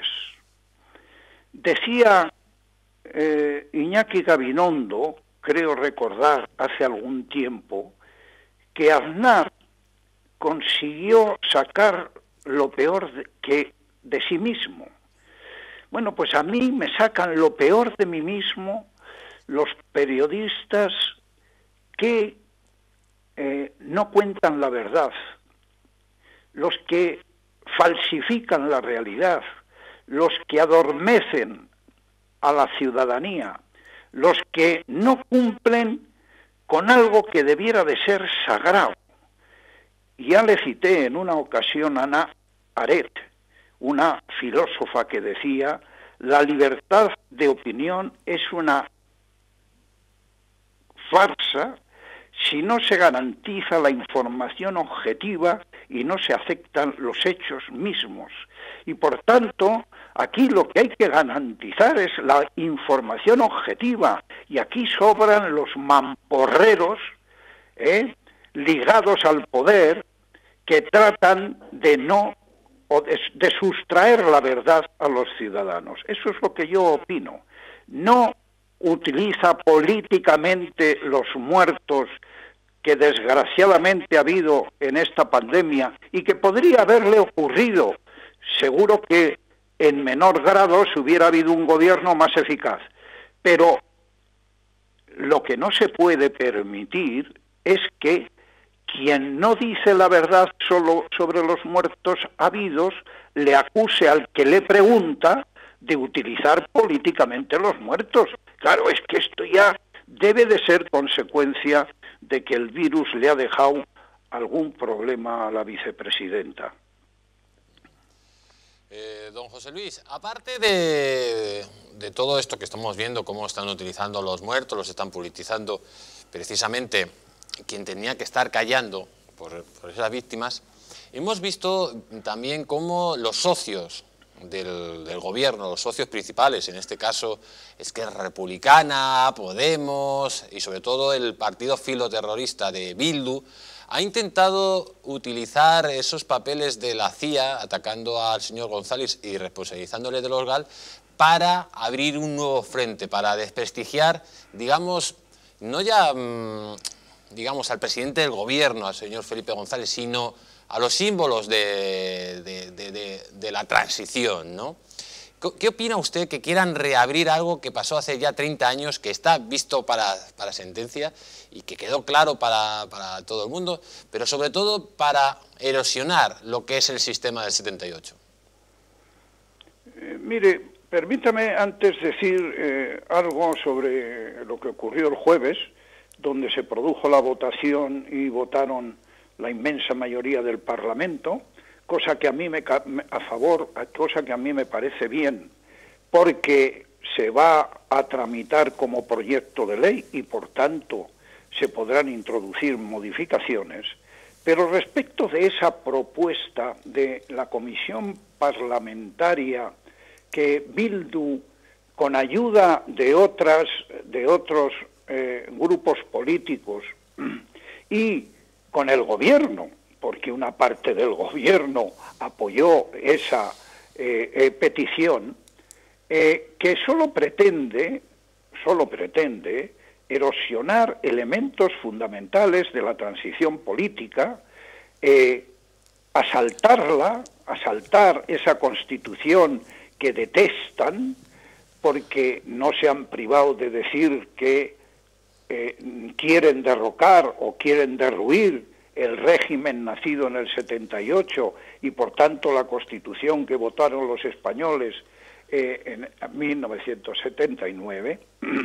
Decía eh, Iñaki Gabilondo, creo recordar hace algún tiempo, que Aznar consiguió sacar lo peor de, que de sí mismo. Bueno, pues a mí me sacan lo peor de mí mismo los periodistas que eh, no cuentan la verdad, los que falsifican la realidad, los que adormecen a la ciudadanía, los que no cumplen con algo que debiera de ser sagrado. Ya le cité en una ocasión a Hannah Arendt, una filósofa que decía: la libertad de opinión es una farsa si no se garantiza la información objetiva y no se aceptan los hechos mismos. Y por tanto, aquí lo que hay que garantizar es la información objetiva, y aquí sobran los mamporreros ¿eh? ligados al poder, que tratan de no o de, de sustraer la verdad a los ciudadanos. Eso es lo que yo opino. No utiliza políticamente los muertos que desgraciadamente ha habido en esta pandemia y que podría haberle ocurrido. Seguro que en menor grado si hubiera habido un gobierno más eficaz. Pero lo que no se puede permitir es que quien no dice la verdad solo sobre los muertos habidos le acuse al que le pregunta de utilizar políticamente los muertos. Claro, es que esto ya debe de ser consecuencia de que el virus le ha dejado algún problema a la vicepresidenta. Eh, don José Luis, aparte de, de todo esto que estamos viendo, cómo están utilizando los muertos, los están politizando, precisamente quien tenía que estar callando por, por esas víctimas, hemos visto también cómo los socios del, del gobierno, los socios principales, en este caso Esquerra Republicana, Podemos y sobre todo el partido filoterrorista de Bildu, ha intentado utilizar esos papeles de la C I A, atacando al señor González y responsabilizándole de los GAL, para abrir un nuevo frente, para desprestigiar, digamos, no ya, digamos, al presidente del gobierno, al señor Felipe González, sino a los símbolos de, de, de, de, de la transición, ¿no? ¿Qué opina usted que quieran reabrir algo que pasó hace ya treinta años, que está visto para, para sentencia y que quedó claro para, para todo el mundo, pero sobre todo para erosionar lo que es el sistema del setenta y ocho? Eh, mire, permítame antes decir eh, algo sobre lo que ocurrió el jueves, donde se produjo la votación y votaron la inmensa mayoría del Parlamento, cosa que a mí me a favor, cosa que a mí me parece bien, porque se va a tramitar como proyecto de ley y por tanto se podrán introducir modificaciones. Pero respecto de esa propuesta de la comisión parlamentaria que Bildu, con ayuda de otras de otros eh, grupos políticos y con el gobierno, porque una parte del gobierno apoyó esa eh, eh, petición, eh, que solo pretende, solo pretende erosionar elementos fundamentales de la transición política, eh, asaltarla, asaltar esa constitución que detestan, porque no se han privado de decir que eh, quieren derrocar o quieren derruir el régimen nacido en el setenta y ocho y por tanto la Constitución que votaron los españoles eh, en mil novecientos setenta y nueve,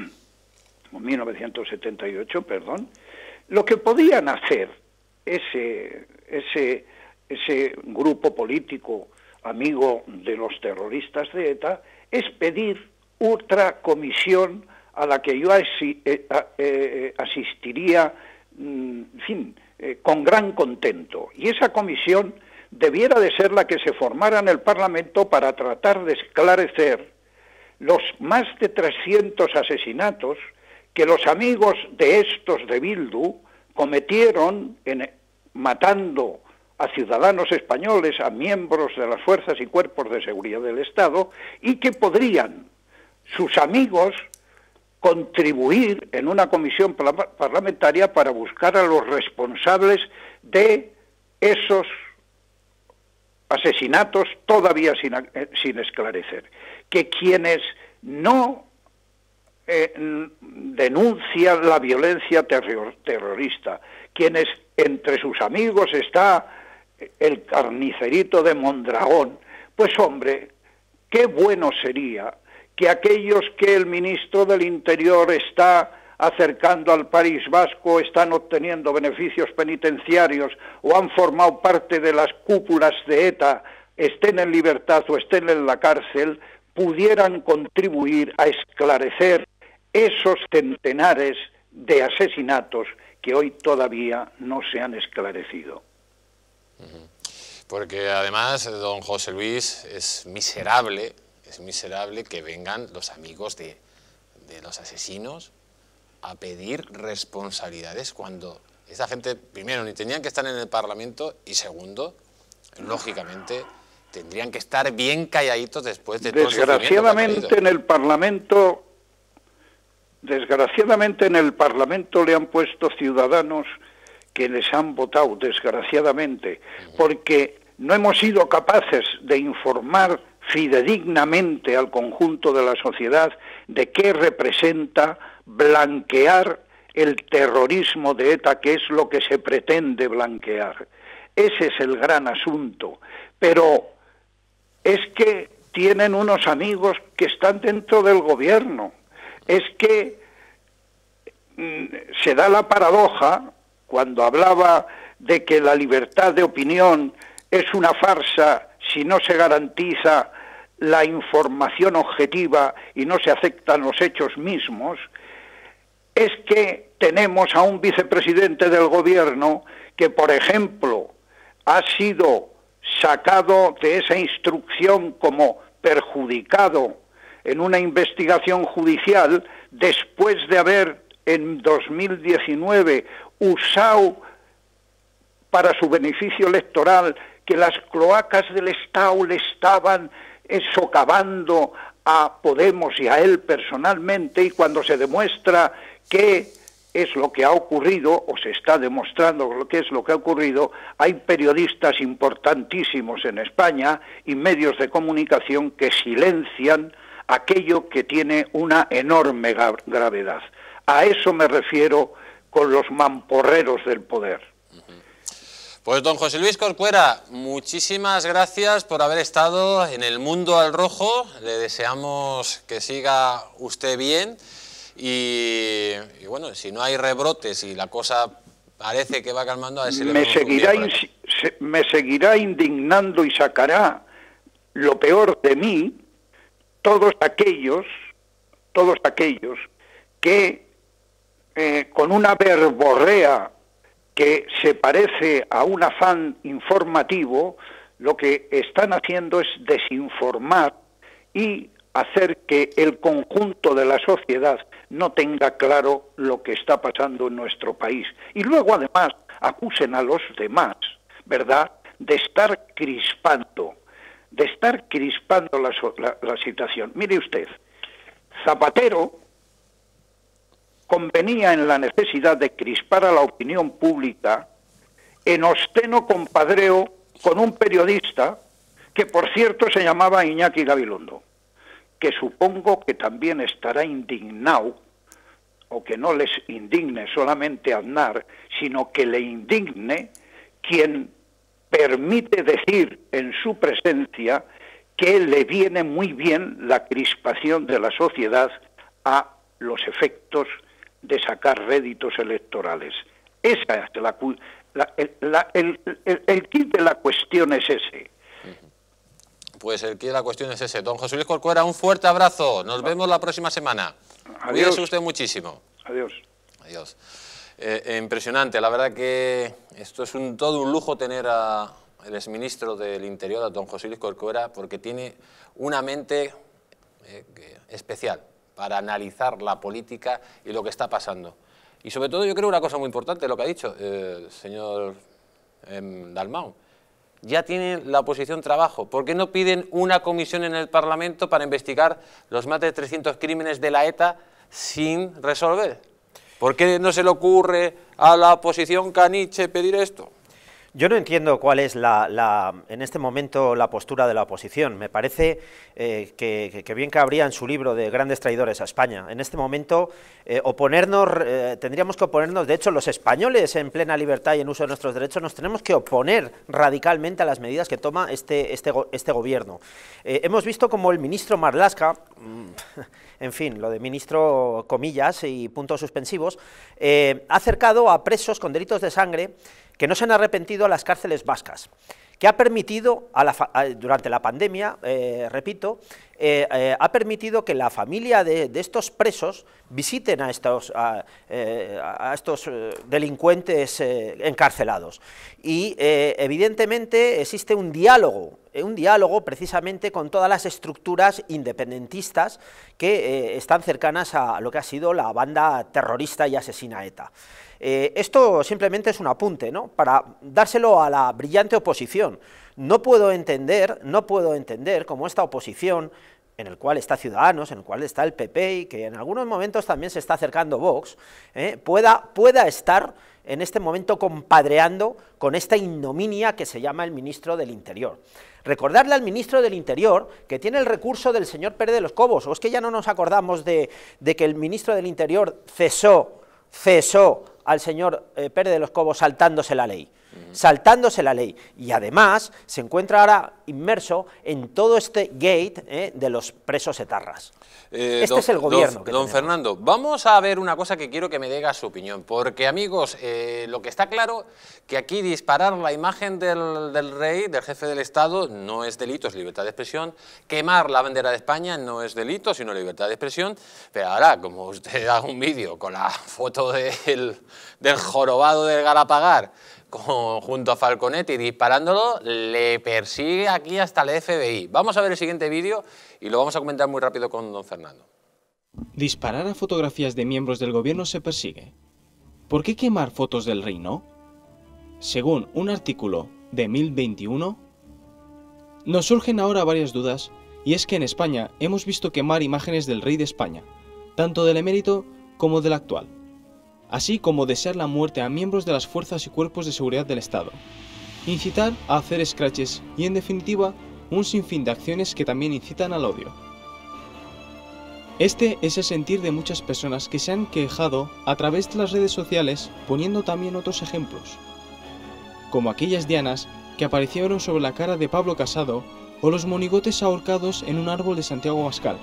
o mil novecientos setenta y ocho, perdón, lo que podían hacer ese, ese, ese grupo político amigo de los terroristas de ETA es pedir otra comisión a la que yo asi, eh, eh, asistiría, en fin, Eh, con gran contento, y esa comisión debiera de ser la que se formara en el Parlamento para tratar de esclarecer los más de trescientos asesinatos que los amigos de estos de Bildu cometieron en, matando a ciudadanos españoles, a miembros de las fuerzas y cuerpos de seguridad del Estado, y que podrían sus amigos contribuir en una comisión parlamentaria para buscar a los responsables de esos asesinatos todavía sin, sin esclarecer. Que quienes no eh, denuncian la violencia terror, terrorista, quienes entre sus amigos está el carnicerito de Mondragón, pues hombre, qué bueno sería que aquellos que el ministro del Interior está acercando al País Vasco, están obteniendo beneficios penitenciarios o han formado parte de las cúpulas de ETA, estén en libertad o estén en la cárcel, pudieran contribuir a esclarecer esos centenares de asesinatos que hoy todavía no se han esclarecido. Porque además, don José Luis, es miserable, es miserable que vengan los amigos de, de los asesinos a pedir responsabilidades cuando esa gente, primero, ni tenían que estar en el Parlamento y segundo, lógicamente, tendrían que estar bien calladitos después de todo el sufrimiento que han Desgraciadamente en el Parlamento, desgraciadamente en el Parlamento le han puesto ciudadanos que les han votado, desgraciadamente, uh-huh. porque no hemos sido capaces de informar fidedignamente al conjunto de la sociedad de qué representa blanquear el terrorismo de ETA, que es lo que se pretende blanquear. Ese es el gran asunto. Pero es que tienen unos amigos que están dentro del gobierno. Es que mm, se da la paradoja, cuando hablaba de que la libertad de opinión es una farsa si no se garantiza la información objetiva y no se aceptan los hechos mismos, es que tenemos a un vicepresidente del gobierno que, por ejemplo, ha sido sacado de esa instrucción como perjudicado en una investigación judicial después de haber en dos mil diecinueve usado para su beneficio electoral que las cloacas del Estado le estaban socavando a Podemos y a él personalmente, y cuando se demuestra qué es lo que ha ocurrido, o se está demostrando lo que es lo que ha ocurrido, hay periodistas importantísimos en España y medios de comunicación que silencian aquello que tiene una enorme gravedad. A eso me refiero con los mamporreros del poder. Pues don José Luis Corcuera, muchísimas gracias por haber estado en El Mundo al Rojo. Le deseamos que siga usted bien y, y bueno, si no hay rebrotes y la cosa parece que va calmando, a ver si le me seguirá, se, me seguirá indignando y sacará lo peor de mí todos aquellos, todos aquellos que eh, con una verborrea que se parece a un afán informativo, lo que están haciendo es desinformar y hacer que el conjunto de la sociedad no tenga claro lo que está pasando en nuestro país. Y luego, además, acusen a los demás, ¿verdad?, de estar crispando, de estar crispando la, la, la situación. Mire usted, Zapatero convenía en la necesidad de crispar a la opinión pública en obsceno compadreo con un periodista que, por cierto, se llamaba Iñaki Gabilondo, que supongo que también estará indignado, o que no les indigne solamente a Aznar, sino que le indigne quien permite decir en su presencia que le viene muy bien la crispación de la sociedad a los efectos de sacar réditos electorales. Esa es la, la, el, la, el, el, el kit de la cuestión es ese. Pues el kit de la cuestión es ese. Don José Luis Corcuera, un fuerte abrazo. Nos vemos la próxima semana. Adiós. Cuídese usted muchísimo. Adiós. Adiós. Eh, eh, impresionante, la verdad que esto es un, todo un lujo tener a el exministro del Interior, a don José Luis Corcuera, porque tiene una mente eh, especial para analizar la política y lo que está pasando. Y sobre todo yo creo una cosa muy importante, lo que ha dicho eh, el señor eh, Dalmau, ya tiene la oposición trabajo. ¿Por qué no piden una comisión en el Parlamento para investigar los más de trescientos crímenes de la ETA sin resolver? ¿Por qué no se le ocurre a la oposición caniche pedir esto? Yo no entiendo cuál es la, la, en este momento la postura de la oposición. Me parece eh, que, que bien cabría en su libro de Grandes Traidores a España. En este momento eh, oponernos, eh, tendríamos que oponernos, de hecho los españoles en plena libertad y en uso de nuestros derechos nos tenemos que oponer radicalmente a las medidas que toma este, este, este gobierno. Eh, hemos visto como el ministro Marlaska, en fin, lo de ministro comillas y puntos suspensivos, eh, ha acercado a presos con delitos de sangre que no se han arrepentido a las cárceles vascas, que ha permitido, a la, a, durante la pandemia, eh, repito, eh, eh, ha permitido que la familia de, de estos presos visiten a estos, a, eh, a estos delincuentes eh, encarcelados. Y eh, evidentemente existe un diálogo, un diálogo precisamente con todas las estructuras independentistas que eh, están cercanas a lo que ha sido la banda terrorista y asesina ETA. Eh, esto simplemente es un apunte, ¿no?, para dárselo a la brillante oposición. No puedo entender, no puedo entender cómo esta oposición, en el cual está Ciudadanos, en el cual está el P P y que en algunos momentos también se está acercando Vox, eh, pueda, pueda estar en este momento compadreando con esta ignominia que se llama el ministro del Interior. Recordarle al ministro del Interior que tiene el recurso del señor Pérez de los Cobos, o es que ya no nos acordamos de, de que el ministro del Interior cesó, cesó al señor eh, Pérez de los Cobos saltándose la ley, uh-huh. saltándose la ley, y además se encuentra ahora inmerso en todo este gate eh, de los presos etarras. Eh, este don, es el gobierno. Don, que don Fernando, vamos a ver una cosa que quiero que me diga su opinión, porque amigos, eh, lo que está claro que aquí disparar la imagen del, del rey, del jefe del Estado, no es delito, es libertad de expresión, quemar la bandera de España no es delito, sino libertad de expresión, pero ahora, como usted haga un vídeo con la foto del, del jorobado del Galapagar, Con, junto a Falconetti disparándolo, le persigue aquí hasta el F B I. Vamos a ver el siguiente vídeo y lo vamos a comentar muy rápido con don Fernando. Disparar a fotografías de miembros del gobierno se persigue. ¿Por qué quemar fotos del rey no? Según un artículo de mil veintiuno, nos surgen ahora varias dudas, y es que en España hemos visto quemar imágenes del rey de España, tanto del emérito como del actual, así como desear la muerte a miembros de las fuerzas y cuerpos de seguridad del Estado, incitar a hacer scratches y, en definitiva, un sinfín de acciones que también incitan al odio. Este es el sentir de muchas personas que se han quejado a través de las redes sociales, poniendo también otros ejemplos, como aquellas dianas que aparecieron sobre la cara de Pablo Casado o los monigotes ahorcados en un árbol de Santiago Abascal.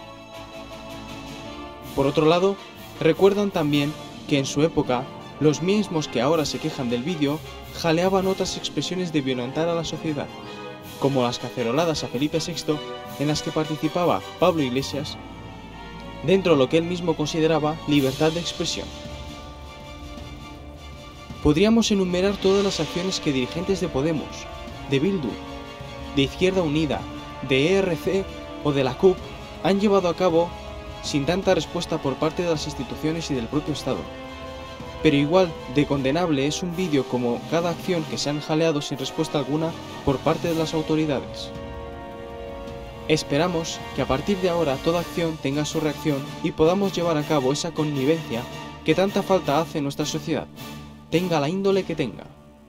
Por otro lado, recuerdan también que en su época, los mismos que ahora se quejan del vídeo, jaleaban otras expresiones de violentar a la sociedad, como las caceroladas a Felipe sexto, en las que participaba Pablo Iglesias, dentro de lo que él mismo consideraba libertad de expresión. Podríamos enumerar todas las acciones que dirigentes de Podemos, de Bildu, de Izquierda Unida, de E R C o de la C U P han llevado a cabo sin tanta respuesta por parte de las instituciones y del propio Estado. Pero igual de condenable es un vídeo como cada acción que se han jaleado sin respuesta alguna por parte de las autoridades. Esperamos que a partir de ahora toda acción tenga su reacción y podamos llevar a cabo esa connivencia que tanta falta hace en nuestra sociedad, tenga la índole que tenga.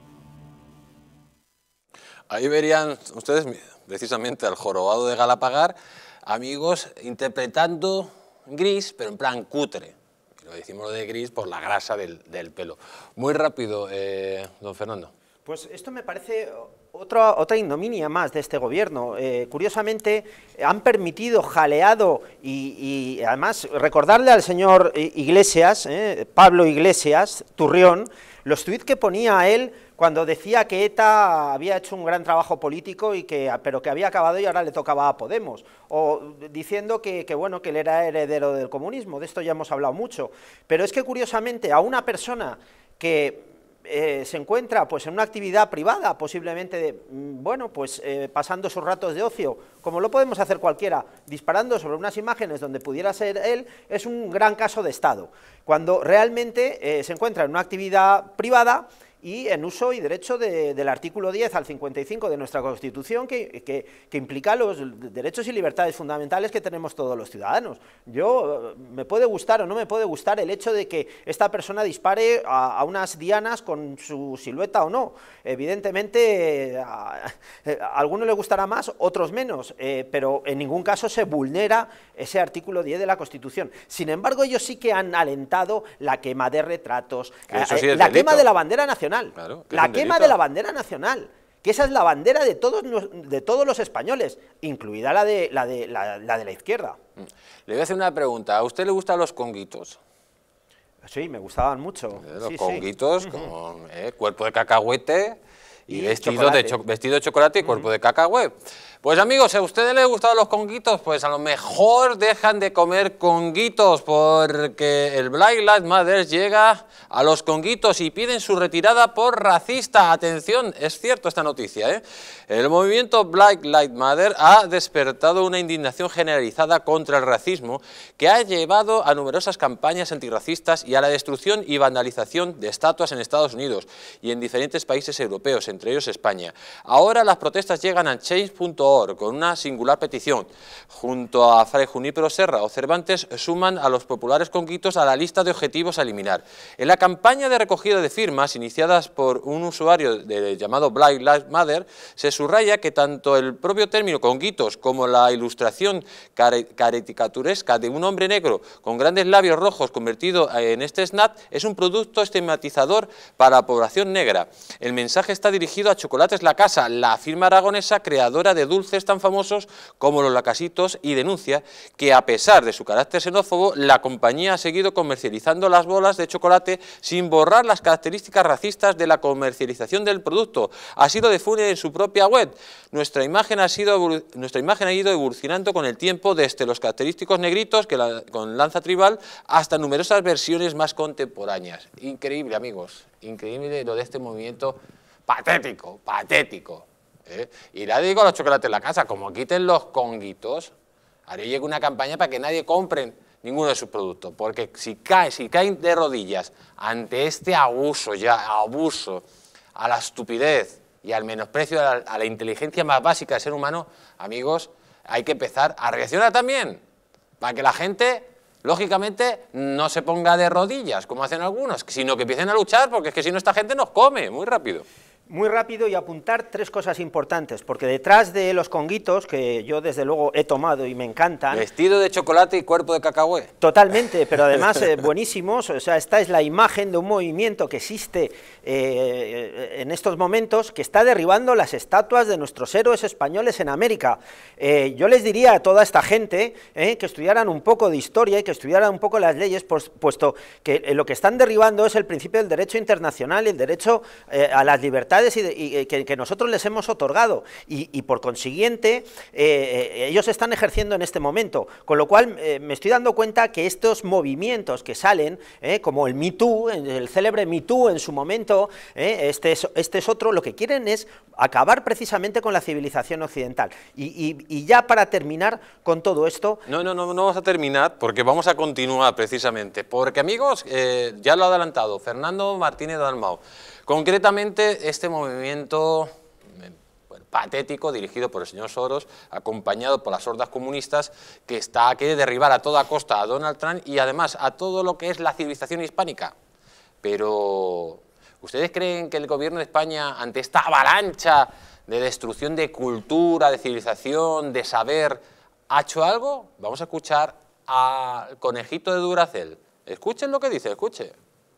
Ahí verían ustedes precisamente al jorobado de Galapagar, amigos, interpretando Gris, pero en plan cutre. Lo decimos lo de gris por la grasa del, del pelo. Muy rápido, eh, don Fernando. Pues esto me parece otra, otra ignominia más de este gobierno. Eh, curiosamente, han permitido, jaleado y, y además recordarle al señor Iglesias, eh, Pablo Iglesias, Turrión, los tuits que ponía a él cuando decía que ETA había hecho un gran trabajo político, y que, pero que había acabado y ahora le tocaba a Podemos, o diciendo que, que, bueno, que él era heredero del comunismo. De esto ya hemos hablado mucho, pero es que curiosamente a una persona que eh, se encuentra pues en una actividad privada, posiblemente, de, bueno, pues eh, pasando sus ratos de ocio, como lo podemos hacer cualquiera, disparando sobre unas imágenes donde pudiera ser él, es un gran caso de Estado, cuando realmente eh, se encuentra en una actividad privada y en uso y derecho de, del artículo diez al cincuenta y cinco de nuestra Constitución, que, que, que implica los derechos y libertades fundamentales que tenemos todos los ciudadanos. Yo, me puede gustar o no me puede gustar el hecho de que esta persona dispare a, a unas dianas con su silueta o no. Evidentemente, a, a algunos les gustará más, otros menos, eh, pero en ningún caso se vulnera ese artículo diez de la Constitución. Sin embargo, ellos sí que han alentado la quema de retratos, eh, sí es la delito. quema de la bandera nacional, Claro, que la es un quema delito. de la bandera nacional, que esa es la bandera de todos, de todos los españoles, incluida la de la, de, la, la de la izquierda. Le voy a hacer una pregunta. ¿A usted le gustan los conguitos? Sí, me gustaban mucho. Eh, Los sí, conguitos sí. con eh, cuerpo de cacahuete y, Y vestido, chocolate. de cho- vestido de chocolate y cuerpo de cacahuete. Pues amigos, si a ustedes les gustan los conguitos, pues a lo mejor dejan de comer conguitos, porque el Black Lives Matter llega a los conguitos y piden su retirada por racista. Atención, es cierto esta noticia, ¿eh? El movimiento Black Lives Matter ha despertado una indignación generalizada contra el racismo que ha llevado a numerosas campañas antirracistas y a la destrucción y vandalización de estatuas en Estados Unidos y en diferentes países europeos, entre ellos España. Ahora las protestas llegan a change punto org con una singular petición. Junto a Fray Junípero Serra o Cervantes suman a los populares conguitos a la lista de objetivos a eliminar. En la campaña de recogida de firmas iniciadas por un usuario de, llamado Black Lives Matter, se subraya que tanto el propio término conguitos como la ilustración caricaturesca de un hombre negro con grandes labios rojos convertido en este snap es un producto estigmatizador para la población negra. El mensaje está dirigido a Chocolates La Casa, la firma aragonesa creadora de dulces tan famosos como los lacasitos, y denuncia que a pesar de su carácter xenófobo, la compañía ha seguido comercializando las bolas de chocolate sin borrar las características racistas de la comercialización del producto. Así lo define en su propia web. Nuestra imagen ha sido nuestra imagen ha ido evolucionando con el tiempo, desde los característicos negritos que la, con lanza tribal hasta numerosas versiones más contemporáneas. Increíble, amigos, increíble lo de este movimiento patético, patético. ¿Eh? Y le digo a los Chocolates La Casa, como quiten los conguitos, haré llegar una campaña para que nadie compre ninguno de sus productos, porque si caen, si caen de rodillas ante este abuso, ya abuso, a la estupidez y al menosprecio a la, a la inteligencia más básica del ser humano, amigos, hay que empezar a reaccionar también, para que la gente, lógicamente, no se ponga de rodillas, como hacen algunos, sino que empiecen a luchar, porque es que si no esta gente nos come, muy rápido. Muy rápido y apuntar tres cosas importantes, porque detrás de los conguitos, que yo desde luego he tomado y me encantan... Vestido de chocolate y cuerpo de cacahuete. Totalmente, pero además eh, buenísimos, o sea, esta es la imagen de un movimiento que existe eh, en estos momentos, que está derribando las estatuas de nuestros héroes españoles en América. Eh, yo les diría a toda esta gente eh, que estudiaran un poco de historia y que estudiaran un poco las leyes, pues, puesto que eh, lo que están derribando es el principio del derecho internacional y el derecho eh, a las libertades y, de, y que, que nosotros les hemos otorgado, y, y por consiguiente eh, ellos están ejerciendo en este momento, con lo cual eh, me estoy dando cuenta que estos movimientos que salen, eh, como el Me Too, el célebre Me Too en su momento, eh, este, es, este es otro, lo que quieren es acabar precisamente con la civilización occidental. Y, y, y ya para terminar con todo esto... No, no, no, no vamos a terminar, porque vamos a continuar precisamente, porque amigos, eh, ya lo ha adelantado Fernando Martínez Dalmau. Concretamente, este movimiento eh, bueno, patético, dirigido por el señor Soros, acompañado por las hordas comunistas, que está quiere derribar a toda costa a Donald Trump y además a todo lo que es la civilización hispánica. Pero, ¿ustedes creen que el gobierno de España, ante esta avalancha de destrucción de cultura, de civilización, de saber, ha hecho algo? Vamos a escuchar al conejito de Duracell. Escuchen lo que dice, escuchen.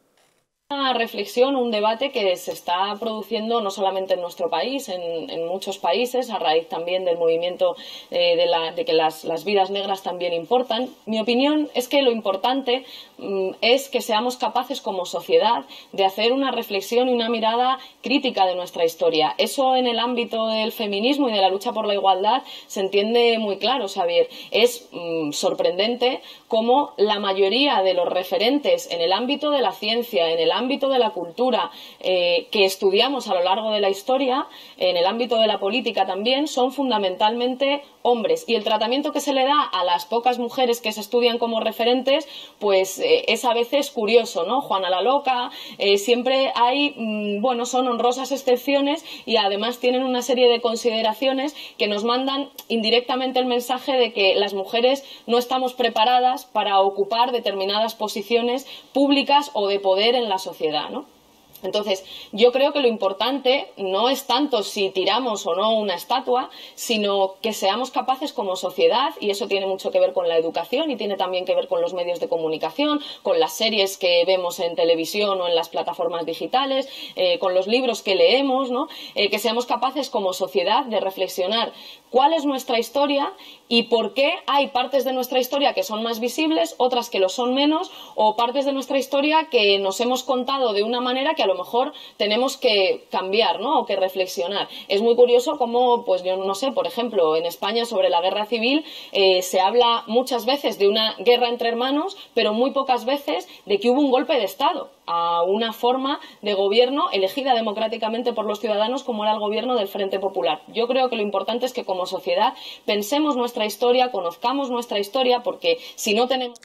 Una reflexión, un debate que se está produciendo no solamente en nuestro país, en, en muchos países, a raíz también del movimiento eh, de, la, de que las, las vidas negras también importan. Mi opinión es que lo importante mm, es que seamos capaces como sociedad de hacer una reflexión y una mirada crítica de nuestra historia. Eso en el ámbito del feminismo y de la lucha por la igualdad se entiende muy claro, Xavier. Es mm, sorprendente cómo la mayoría de los referentes en el ámbito de la ciencia, en el ámbito de la cultura, eh, que estudiamos a lo largo de la historia, en el ámbito de la política también, son fundamentalmente hombres. Y el tratamiento que se le da a las pocas mujeres que se estudian como referentes, pues eh, es a veces curioso, ¿no? Juana la Loca, eh, siempre hay, mmm, bueno, son honrosas excepciones y además tienen una serie de consideraciones que nos mandan indirectamente el mensaje de que las mujeres no estamos preparadas para ocupar determinadas posiciones públicas o de poder en la sociedad, ¿no? Entonces, yo creo que lo importante no es tanto si tiramos o no una estatua, sino que seamos capaces como sociedad, y eso tiene mucho que ver con la educación y tiene también que ver con los medios de comunicación, con las series que vemos en televisión o en las plataformas digitales, eh, con los libros que leemos, ¿no? Eh, que seamos capaces como sociedad de reflexionar cuál es nuestra historia y por qué hay partes de nuestra historia que son más visibles, otras que lo son menos, o partes de nuestra historia que nos hemos contado de una manera que a lo mejor tenemos que cambiar, ¿no? O que reflexionar. Es muy curioso cómo, pues yo no sé, por ejemplo, en España sobre la guerra civil eh, se habla muchas veces de una guerra entre hermanos, pero muy pocas veces de que hubo un golpe de Estado a una forma de gobierno elegida democráticamente por los ciudadanos como era el gobierno del Frente Popular. Yo creo que lo importante es que como sociedad pensemos nuestra historia, conozcamos nuestra historia, porque si no tenemos...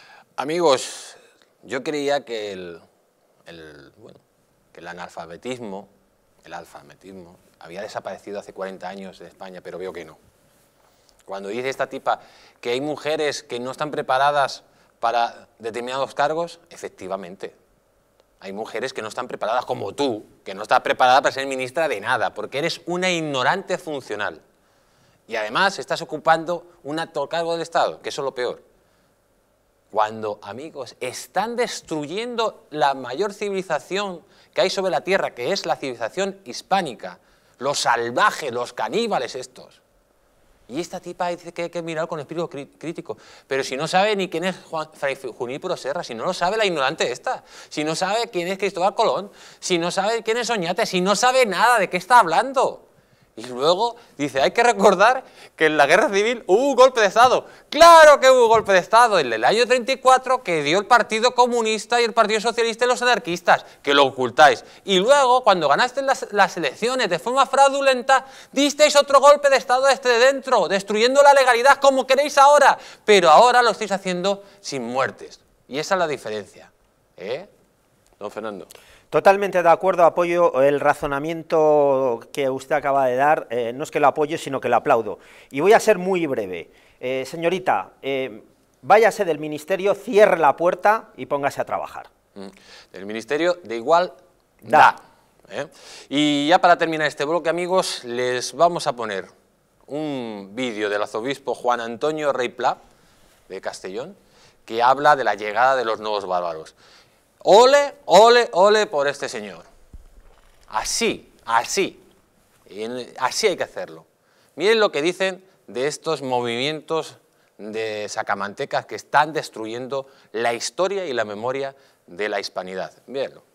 Amigos, yo creía que el, el, bueno, que el analfabetismo, el alfabetismo había desaparecido hace cuarenta años en España, pero veo que no. Cuando dice esta tipa que hay mujeres que no están preparadas para determinados cargos, efectivamente. Hay mujeres que no están preparadas, como tú, que no estás preparada para ser ministra de nada, porque eres una ignorante funcional. Y además estás ocupando un alto cargo del Estado, que eso es lo peor. Cuando, amigos, están destruyendo la mayor civilización que hay sobre la Tierra, que es la civilización hispánica, los salvajes, los caníbales estos. Y esta tipa dice que hay que mirar con espíritu crítico. Pero si no sabe ni quién es Juan, Fray Junípero Serra, si no lo sabe la ignorante esta, si no sabe quién es Cristóbal Colón, si no sabe quién es Oñate, si no sabe nada de qué está hablando. Y luego dice, hay que recordar que en la guerra civil hubo un golpe de Estado. ¡Claro que hubo un golpe de Estado! El del año treinta y cuatro que dio el Partido Comunista y el Partido Socialista y los anarquistas, que lo ocultáis. Y luego, cuando ganaste las, las elecciones de forma fraudulenta, disteis otro golpe de Estado desde dentro, destruyendo la legalidad como queréis ahora. Pero ahora lo estáis haciendo sin muertes. Y esa es la diferencia. ¿Eh? Don Fernando. Totalmente de acuerdo, apoyo el razonamiento que usted acaba de dar, eh, no es que lo apoyo, sino que lo aplaudo. Y voy a ser muy breve. Eh, señorita, eh, váyase del ministerio, cierre la puerta y póngase a trabajar. Del ministerio de igual da. ¿eh? Y ya para terminar este bloque, amigos, les vamos a poner un vídeo del arzobispo Juan Antonio Rey Pla, de Castellón, que habla de la llegada de los nuevos bárbaros. Ole, ole, ole por este señor. Así, así. Así hay que hacerlo. Miren lo que dicen de estos movimientos de sacamantecas que están destruyendo la historia y la memoria de la hispanidad. Mírenlo.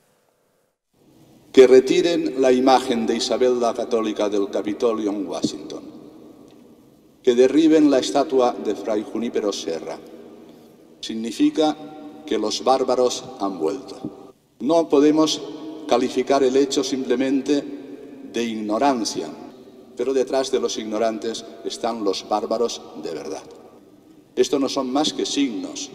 Que retiren la imagen de Isabel la Católica del Capitolio en Washington. Que derriben la estatua de Fray Junípero Serra. Significa que los bárbaros han vuelto. No podemos calificar el hecho simplemente de ignorancia, pero detrás de los ignorantes están los bárbaros de verdad. Esto no son más que signos.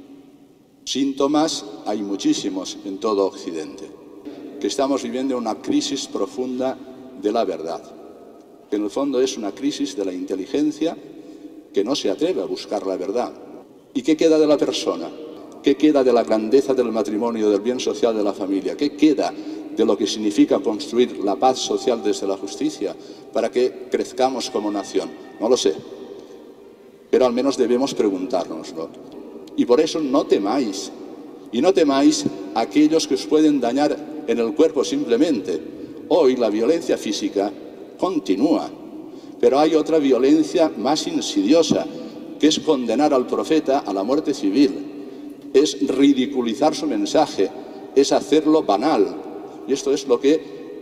Síntomas hay muchísimos en todo Occidente. Que estamos viviendo una crisis profunda de la verdad, que en el fondo es una crisis de la inteligencia que no se atreve a buscar la verdad. ¿Y qué queda de la persona? ¿Qué queda de la grandeza del matrimonio, del bien social de la familia? ¿Qué queda de lo que significa construir la paz social desde la justicia para que crezcamos como nación? No lo sé, pero al menos debemos preguntárnoslo. Y por eso no temáis, y no temáis a aquellos que os pueden dañar en el cuerpo simplemente. Hoy la violencia física continúa, pero hay otra violencia más insidiosa, que es condenar al profeta a la muerte civil. Es ridiculizar su mensaje, es hacerlo banal. Y esto es lo que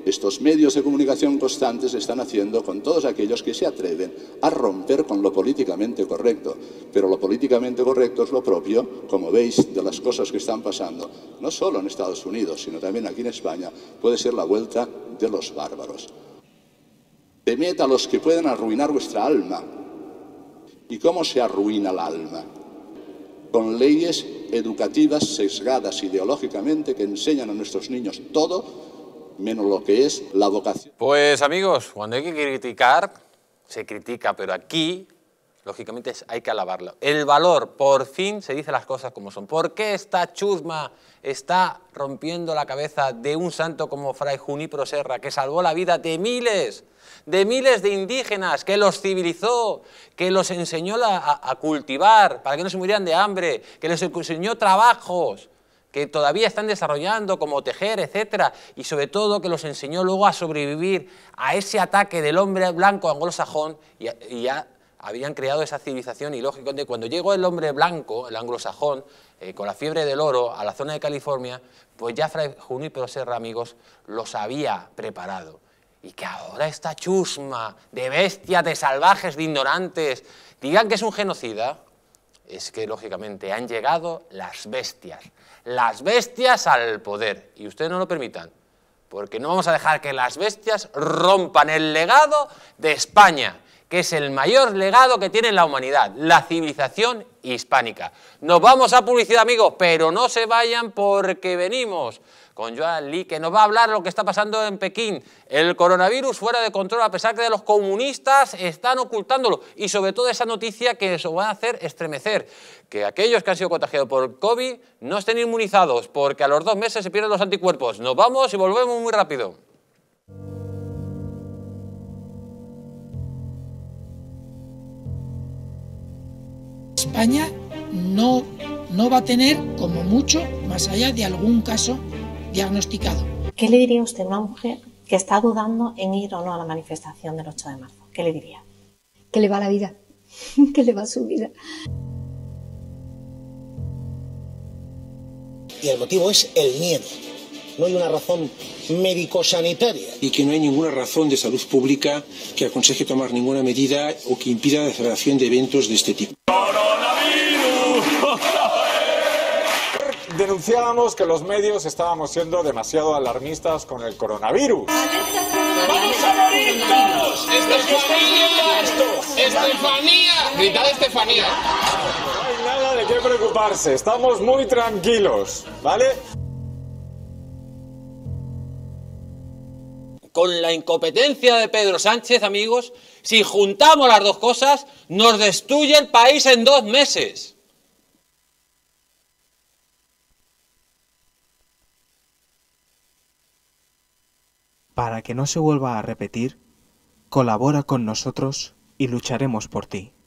estos medios de comunicación constantes están haciendo con todos aquellos que se atreven a romper con lo políticamente correcto. Pero lo políticamente correcto es lo propio, como veis, de las cosas que están pasando, no solo en Estados Unidos, sino también aquí en España, puede ser la vuelta de los bárbaros. Temed a los que pueden arruinar vuestra alma. ¿Y cómo se arruina el alma? Con leyes educativas sesgadas ideológicamente que enseñan a nuestros niños todo menos lo que es la vocación. Pues amigos, cuando hay que criticar, se critica, pero aquí, lógicamente, hay que alabarlo. El valor, por fin se dice las cosas como son. ¿Por qué esta chusma está rompiendo la cabeza de un santo como Fray Junípero Serra, que salvó la vida de miles, de miles de indígenas, que los civilizó, que los enseñó a, a, a cultivar para que no se murieran de hambre, que les enseñó trabajos que todavía están desarrollando, como tejer, etcétera, y sobre todo que los enseñó luego a sobrevivir a ese ataque del hombre blanco anglosajón, y, y ya habían creado esa civilización, y lógicamente cuando llegó el hombre blanco, el anglosajón, eh, con la fiebre del oro a la zona de California, pues ya Fray Junípero Serra, amigos, los había preparado. Y que ahora esta chusma de bestias, de salvajes, de ignorantes, digan que es un genocida, es que lógicamente han llegado las bestias, las bestias al poder, y ustedes no lo permitan, porque no vamos a dejar que las bestias rompan el legado de España, que es el mayor legado que tiene la humanidad, la civilización hispánica. Nos vamos a publicidad, amigos, pero no se vayan porque venimos con Joan Lee, que nos va a hablar de lo que está pasando en Pekín, el coronavirus fuera de control, a pesar que los comunistas están ocultándolo, y sobre todo esa noticia que os va a hacer estremecer, que aquellos que han sido contagiados por COVID no estén inmunizados, porque a los dos meses se pierden los anticuerpos. Nos vamos y volvemos muy rápido. España no, no va a tener, como mucho, más allá de algún caso diagnosticado. ¿Qué le diría usted a una mujer que está dudando en ir o no a la manifestación del ocho de marzo? ¿Qué le diría? Que le va la vida, que le va su vida. Y el motivo es el miedo. No hay una razón médico-sanitaria. Y que no hay ninguna razón de salud pública que aconseje tomar ninguna medida o que impida la celebración de eventos de este tipo. Denunciábamos que los medios estábamos siendo demasiado alarmistas con el coronavirus. ¡Vamos a morir todos! ¡Estefanía! ¡Estefanía! ¡Gritad Estefanía! No hay nada de qué preocuparse, estamos muy tranquilos, ¿vale? Con la incompetencia de Pedro Sánchez, amigos, si juntamos las dos cosas, nos destruye el país en dos meses. Para que no se vuelva a repetir, colabora con nosotros y lucharemos por ti.